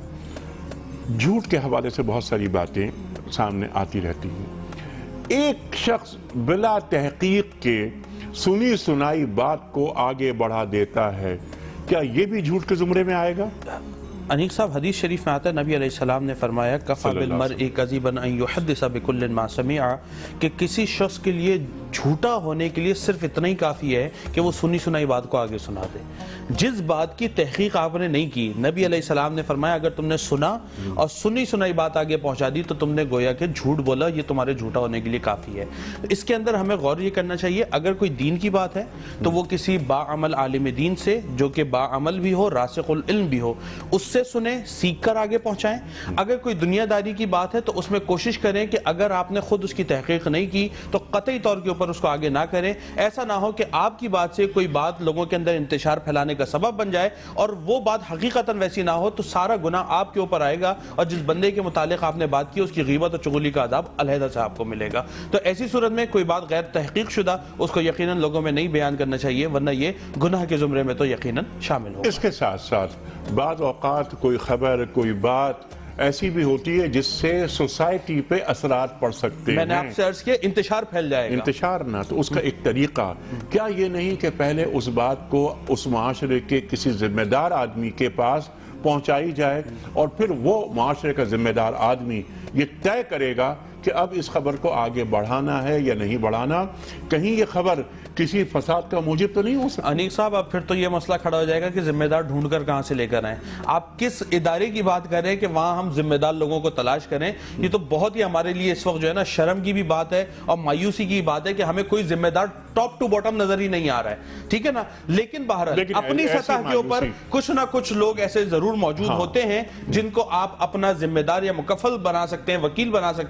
جھوٹ کے حوالے سے بہت ساری باتیں سامنے آتی رہتی ہیں. ایک شخص بلا تحقیق کے سنی سنائی بات کو آگے بڑھا دیتا ہے, کیا یہ بھی جھوٹ کے زمرے میں آئے گا؟ انیق صاحب, حدیث شریف میں آتا ہے, نبی علیہ السلام نے فرمایا کفا بالمرء کذبا ان یحدث بکل ما سمع, کہ کسی شخص کے لیے جھوٹا ہونے کے لیے صرف اتنا ہی کافی ہے کہ وہ سنی سنائی بات کو آگے سنا دے. جس بات کی تحقیق آپ نے نہیں کی, نبی علیہ السلام نے فرمایا اگر تم نے سنا اور سنی سنائی بات آگے پہنچا دی تو تم نے گویا کہ جھوٹ بولا, یہ تمہارے جھوٹا ہونے کے لیے کافی ہے. اس کے اندر ہمیں غور یہ کرنا چاہیے, اگر کوئی دین کی بات ہے تو وہ کسی باعمل عالم دین سے, جو کہ باعمل بھی ہو, راسخ العلم بھی ہو, اس سے سنیں, سیکھ کر آگے پہنچائیں. اگر کوئی دنیا داری کی بات ہے تو اس میں کوشش کریں کہ اگر آپ نے خود اس کی تحقیق نہیں کی تو قطعی طور کے اوپر اس کو آگے نہ کریں. ایسا نہ ہو کہ آپ کی بات سے کوئی بات لوگوں کے اندر انتشار پھیلانے کا سبب بن جائے اور وہ بات حقیقتاً ویسی نہ ہو, تو سارا گناہ آپ کے اوپر آئے گا, اور جس بندے کے متعلق آپ نے بات کی اس کی غیبت اور چغلی کا عذاب علیحدہ سے آپ کو ملے گا. تو ایسی صورت میں کوئی بات غیر تحقیق شدہ اس کو یقیناً لوگوں میں نہیں بیان کرنا چاہیے, ورنہ یہ گناہ کے زمرے میں تو یقیناً شامل ہو. اس کے ساتھ ساتھ بعض اوقات کوئی خبر, کوئی بات ایسی بھی ہوتی ہے جس سے سوسائٹی پہ اثرات پڑ سکتے ہیں. میں نے آپ سے عرض کیا انتشار پھیل جائے گا. انتشار نہ, تو اس کا ایک طریقہ کیا یہ نہیں کہ پہلے اس بات کو اس معاشرے کے کسی ذمہ دار آدمی کے پاس پہنچائی جائے, اور پھر وہ معاشرے کا ذمہ دار آدمی یہ طے کرے گا کہ اب اس خبر کو آگے بڑھانا ہے یا نہیں بڑھانا, کہیں یہ خبر کسی فساد کا موجب تو نہیں ہو سکتا. انیق صاحب, اب پھر تو یہ مسئلہ کھڑا ہو جائے گا کہ ذمہ دار ڈھونڈ کر کہاں سے لے کر آئیں. آپ کس ادارے کی بات کر رہے ہیں کہ وہاں ہم ذمہ دار لوگوں کو تلاش کریں؟ یہ تو بہت ہی ہمارے لیے اس وقت جو ہے نا شرم کی بھی بات ہے اور مایوسی کی بات ہے کہ ہمیں کوئی ذمہ دار ٹاپ ٹو باٹم نظر ہی نہیں آ رہا ہے, ٹھیک ہے نا. لیکن بہرحال اپنی سطح کے اوپر کچھ نہ کچھ لوگ ایسے ضرور موجود ہوتے ہیں جن کو آپ اپنا ذمہ دار یا مکفل بنا سکتے ہیں, وکیل بنا سکتے ہیں,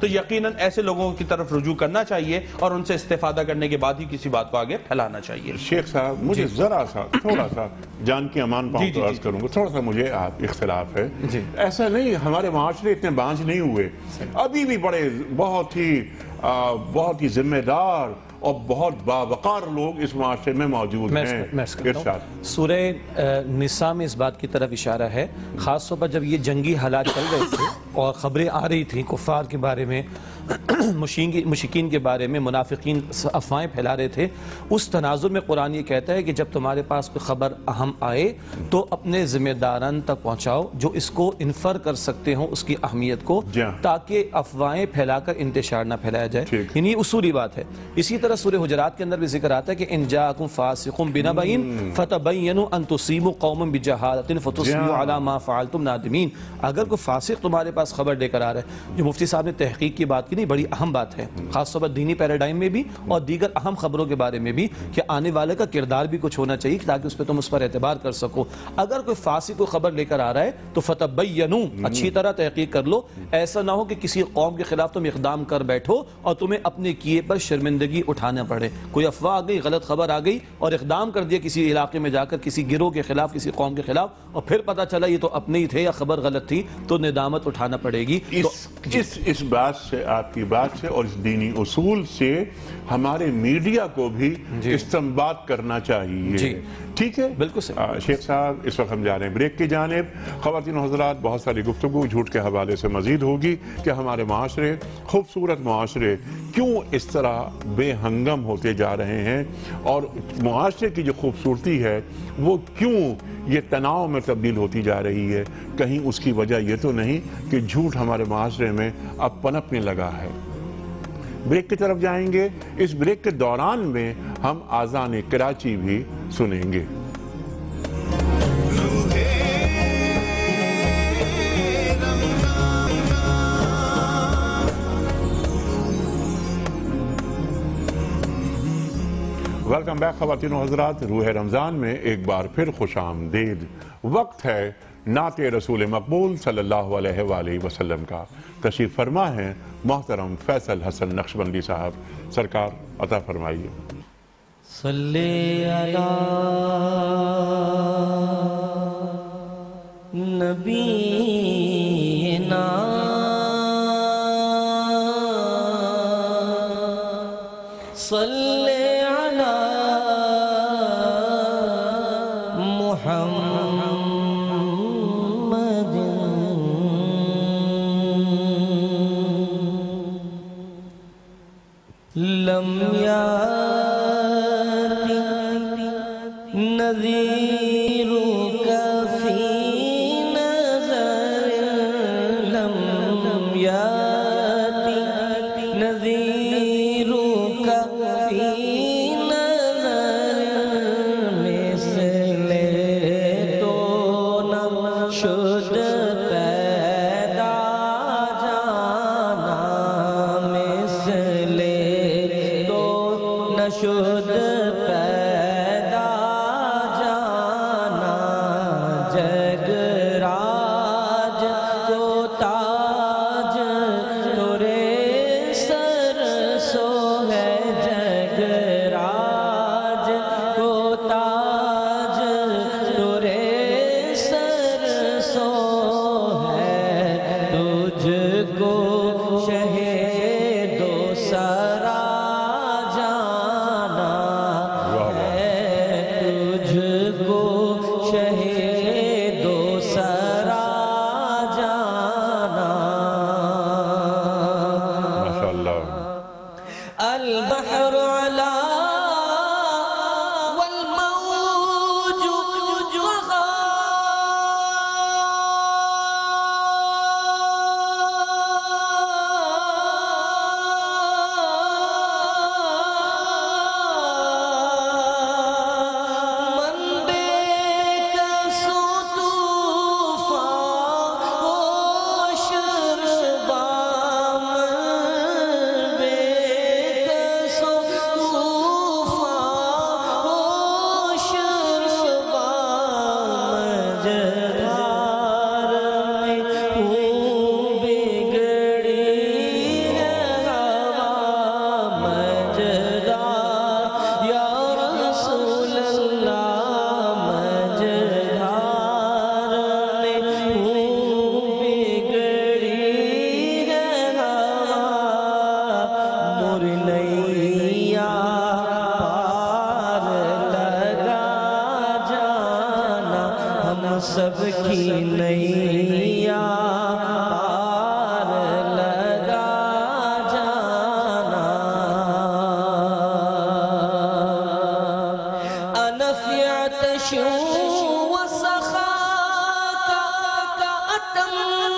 تو یقیناً ایسے لوگوں کی طرف رجوع کرنا چاہیے اور ان سے استفادہ کرنے کے بعد ہی کسی بات کو آگے پھیلانا چاہیے. شیخ صاحب مجھے ذرا سا تھوڑا سا جان کی امان پاؤں تو عرض کروں گا، تھوڑا سا مجھے آپ اختلاف ہے. ایسا نہیں، ہمارے معاشرے اتنے بانج نہیں ہوئے، ابھی بھی بڑے بہت ہی بہت ہی ذمہ دار اور بہت باوقار لوگ اس معاشرے میں موجود ہیں. ارشاد. سورہ نساء میں اس بات کی طرف اشارہ ہے، خاص طور پر جب یہ جنگی حالات چل رہے تھے اور خبریں آ رہی تھیں کفار کے بارے میں، مشرکین کے بارے میں، منافقین افواہیں پھیلا رہے تھے، اس تناظر میں قرآن یہ کہتا ہے کہ جب تمہارے پاس کوئی خبر اہم آئے تو اپنے ذمہ داران تک پہنچاؤ جو اس کو انفر کر سکتے ہوں اس کی اہمیت کو، تاکہ افواہیں پھیلا کر انتشار نہ پھیلایا جائے. یعنی اصولی بات ہے. اسی طرح سورہ حجرات کے اندر بھی ذکر آتا ہے کہ ان جاءکم فاسق بنبأ فتبینوا ان تصیبوا قوما بجہالۃ فتصبحوا علی ما فعلتم نادمین. اگر کوئی فاسق تمہارے پاس خبر دے کر آ رہا ہے، جو مفتی صاحب نے تحقیق کی بات کی نہیں، بڑی اہم بات ہے، خاص طور پر دینی پیراڈائم میں بھی اور دیگر اہم خبروں کے بارے میں بھی، کہ آنے والے کا کردار بھی کچھ ہونا چاہیے تاکہ اس پہ تم اس پر اعتبار کر سکو. اگر کوئی فاسق کو خبر لے کر آ رہا ہے تو فتبینوا، اچھی طرح تحقیق کر لو. ایسا نہ ہو کہ کسی قوم کے خلاف تم اقدام کر بیٹھو اور تمہیں اپنے کیے پر شرمندگی اٹھانا پڑے. کوئی افواہ آ گئی، غلط خبر آ گئی اور اقدام کر دیا کسی علاقے میں جا کر کسی گروہ کے خلاف، کسی قوم کے خلاف، اور پھر پتہ چلا یہ تو اپنے ہی تھے یا خبر غلط تھی، تو ندامت اٹھانا پڑے گی. اس اس اس بات سے، آپ کی بات سے اور اس دینی اصول سے ہمارے میڈیا کو بھی استنباط کرنا چاہیے. ٹھیک ہے، بالکل صحیح. شیخ صاحب اس وقت ہم جا رہے ہیں بریک کی جانب. خواتین و حضرات، بہت ساری گفتگو جھوٹ کے حوالے سے مزید ہوگی کہ ہمارے معاشرے، خوبصورت معاشرے کیوں اس طرح بے ہنگم ہوتے جا رہے ہیں، اور معاشرے کی جو خوبصورتی ہے وہ کیوں یہ تناؤ میں تبدیل ہوتی جا رہی ہے. کہیں اس کی وجہ یہ تو نہیں کہ جھوٹ ہمارے معاشرے میں اب پنپنے لگا ہے. بریک کی طرف جائیں گے. اس بریک کے دوران میں ہم آذان کراچی بھی سنیں گے. ویلکم بیک خواتین و حضرات. روح رمضان میں ایک بار پھر خوش آمدید. وقت ہے نعت رسول مقبول صلی اللہ علیہ وآلہ وسلم کا. تشریف فرما ہے محترم فیصل حسن نقشبندی صاحب. سرکار عطا فرمائیے. صلی علی نبینا صلی علی محمد لم یاتی نذیرک فی نظر لم یاتی نذیرک فی نظر مثل تو نہ شد پیدا جانا مثل تو نہ شد پیدا جانا جگ راج کو تاج تورے سر سو ہے جگ راج کو تاج تورے سر سو ہے تجھ کو شہید و سرا جانا ہے تجھ کو شہید و سرا جانا ماشاءاللہ. البحر علا والموج من بے کس و طوفان و شربا من بے کس و नैया पार लगा जाना, हम सब की नैया पार लगा जाना। अनफ़ियतशु वसखा का अतम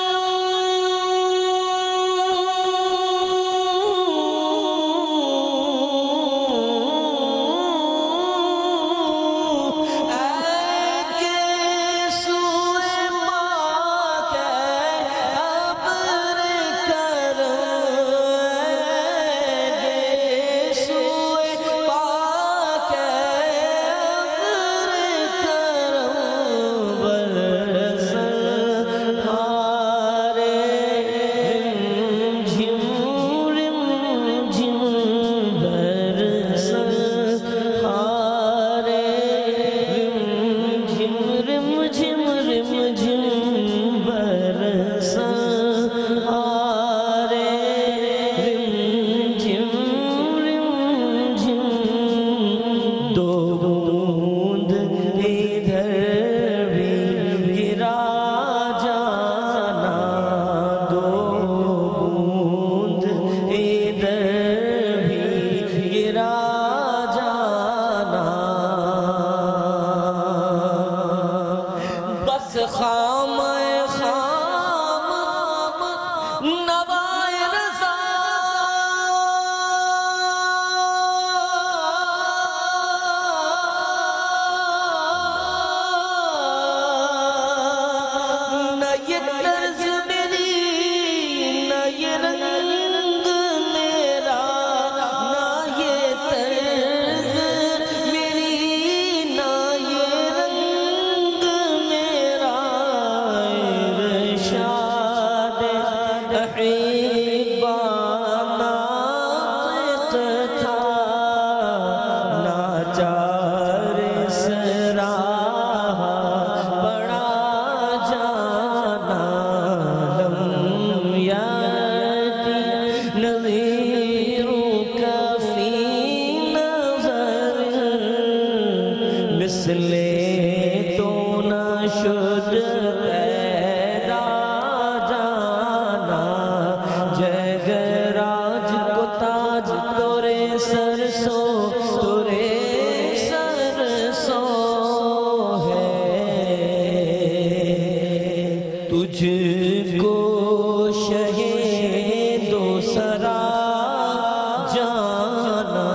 मिसले तो न शुद पैदा जाना, जगराज को ताज तोरे सरसो तोरे सरसो है, तुझको शहे दो सरा जाना।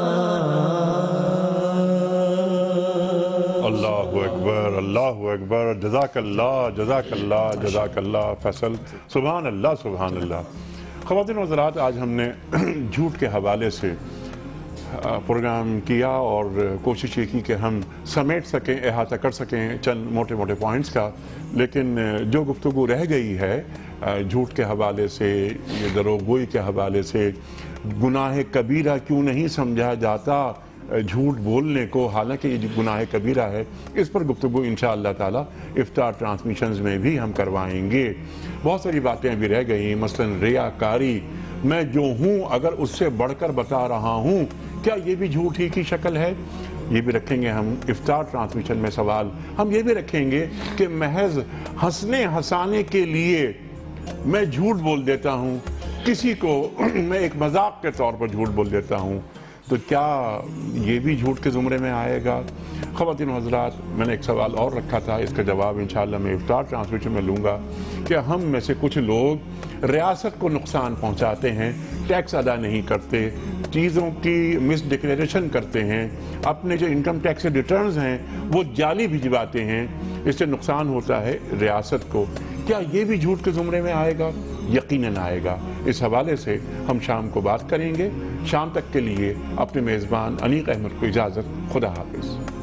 अल्लाहु अकबर, अल्लाहु अकबर, जज़ाकल्लाह जज़ाकल्लाह जज़ाकल्लाह फैसल, सुभान अल्लाह सुभान अल्लाह। ख़वातीन व हज़रात, आज हमने झूठ के हवाले से प्रोग्राम किया और कोशिश ये की कि हम समेट सकें, अहाता कर सकें चंद मोटे मोटे पॉइंट्स का, लेकिन जो गुफ्तगू रह गई है झूठ के हवाले से, ये दरोगोई के हवाले से, गुनाह कबीरा क्यों नहीं समझा जाता झूठ बोलने को, हालांकि ये गुनाह कबीरा है, इस पर गुफ्तगू इंशाअल्लाह ताला इफ्तार ट्रांसमिशंस में भी हम करवाएंगे। बहुत सारी बातें अभी रह गई, मसलन रियाकारी, मैं जो हूँ अगर उससे बढ़कर बता रहा हूँ, क्या ये भी झूठ ही की शक्ल है? ये भी रखेंगे हम इफ्तार ट्रांसमिशन में सवाल। हम ये भी रखेंगे कि महज हंसने हंसाने के लिए मैं झूठ बोल देता हूँ, किसी को मैं एक मजाक के तौर पर झूठ बोल देता हूँ, तो क्या ये भी झूठ के ज़ुमरे में आएगा? ख़वातीन हज़रात, मैंने एक सवाल और रखा था, इसका जवाब इंशाअल्लाह मैं इफ्तार ट्रांसमिशन में लूँगा कि हम में से कुछ लोग रियासत को नुकसान पहुँचाते हैं, टैक्स अदा नहीं करते, चीज़ों की मिस डिक्लेरेशन करते हैं, अपने जो इनकम टैक्स के रिटर्न्स हैं वो जाली भिजवाते हैं, इससे नुकसान होता है रियासत को। क्या ये भी झूठ के ज़ुमरे में आएगा? यकीनन आएगा। इस हवाले से हम शाम को बात करेंगे। शाम तक के लिए अपने मेज़बान अनीक अहमद को इजाज़त। खुदा हाफ़िज़।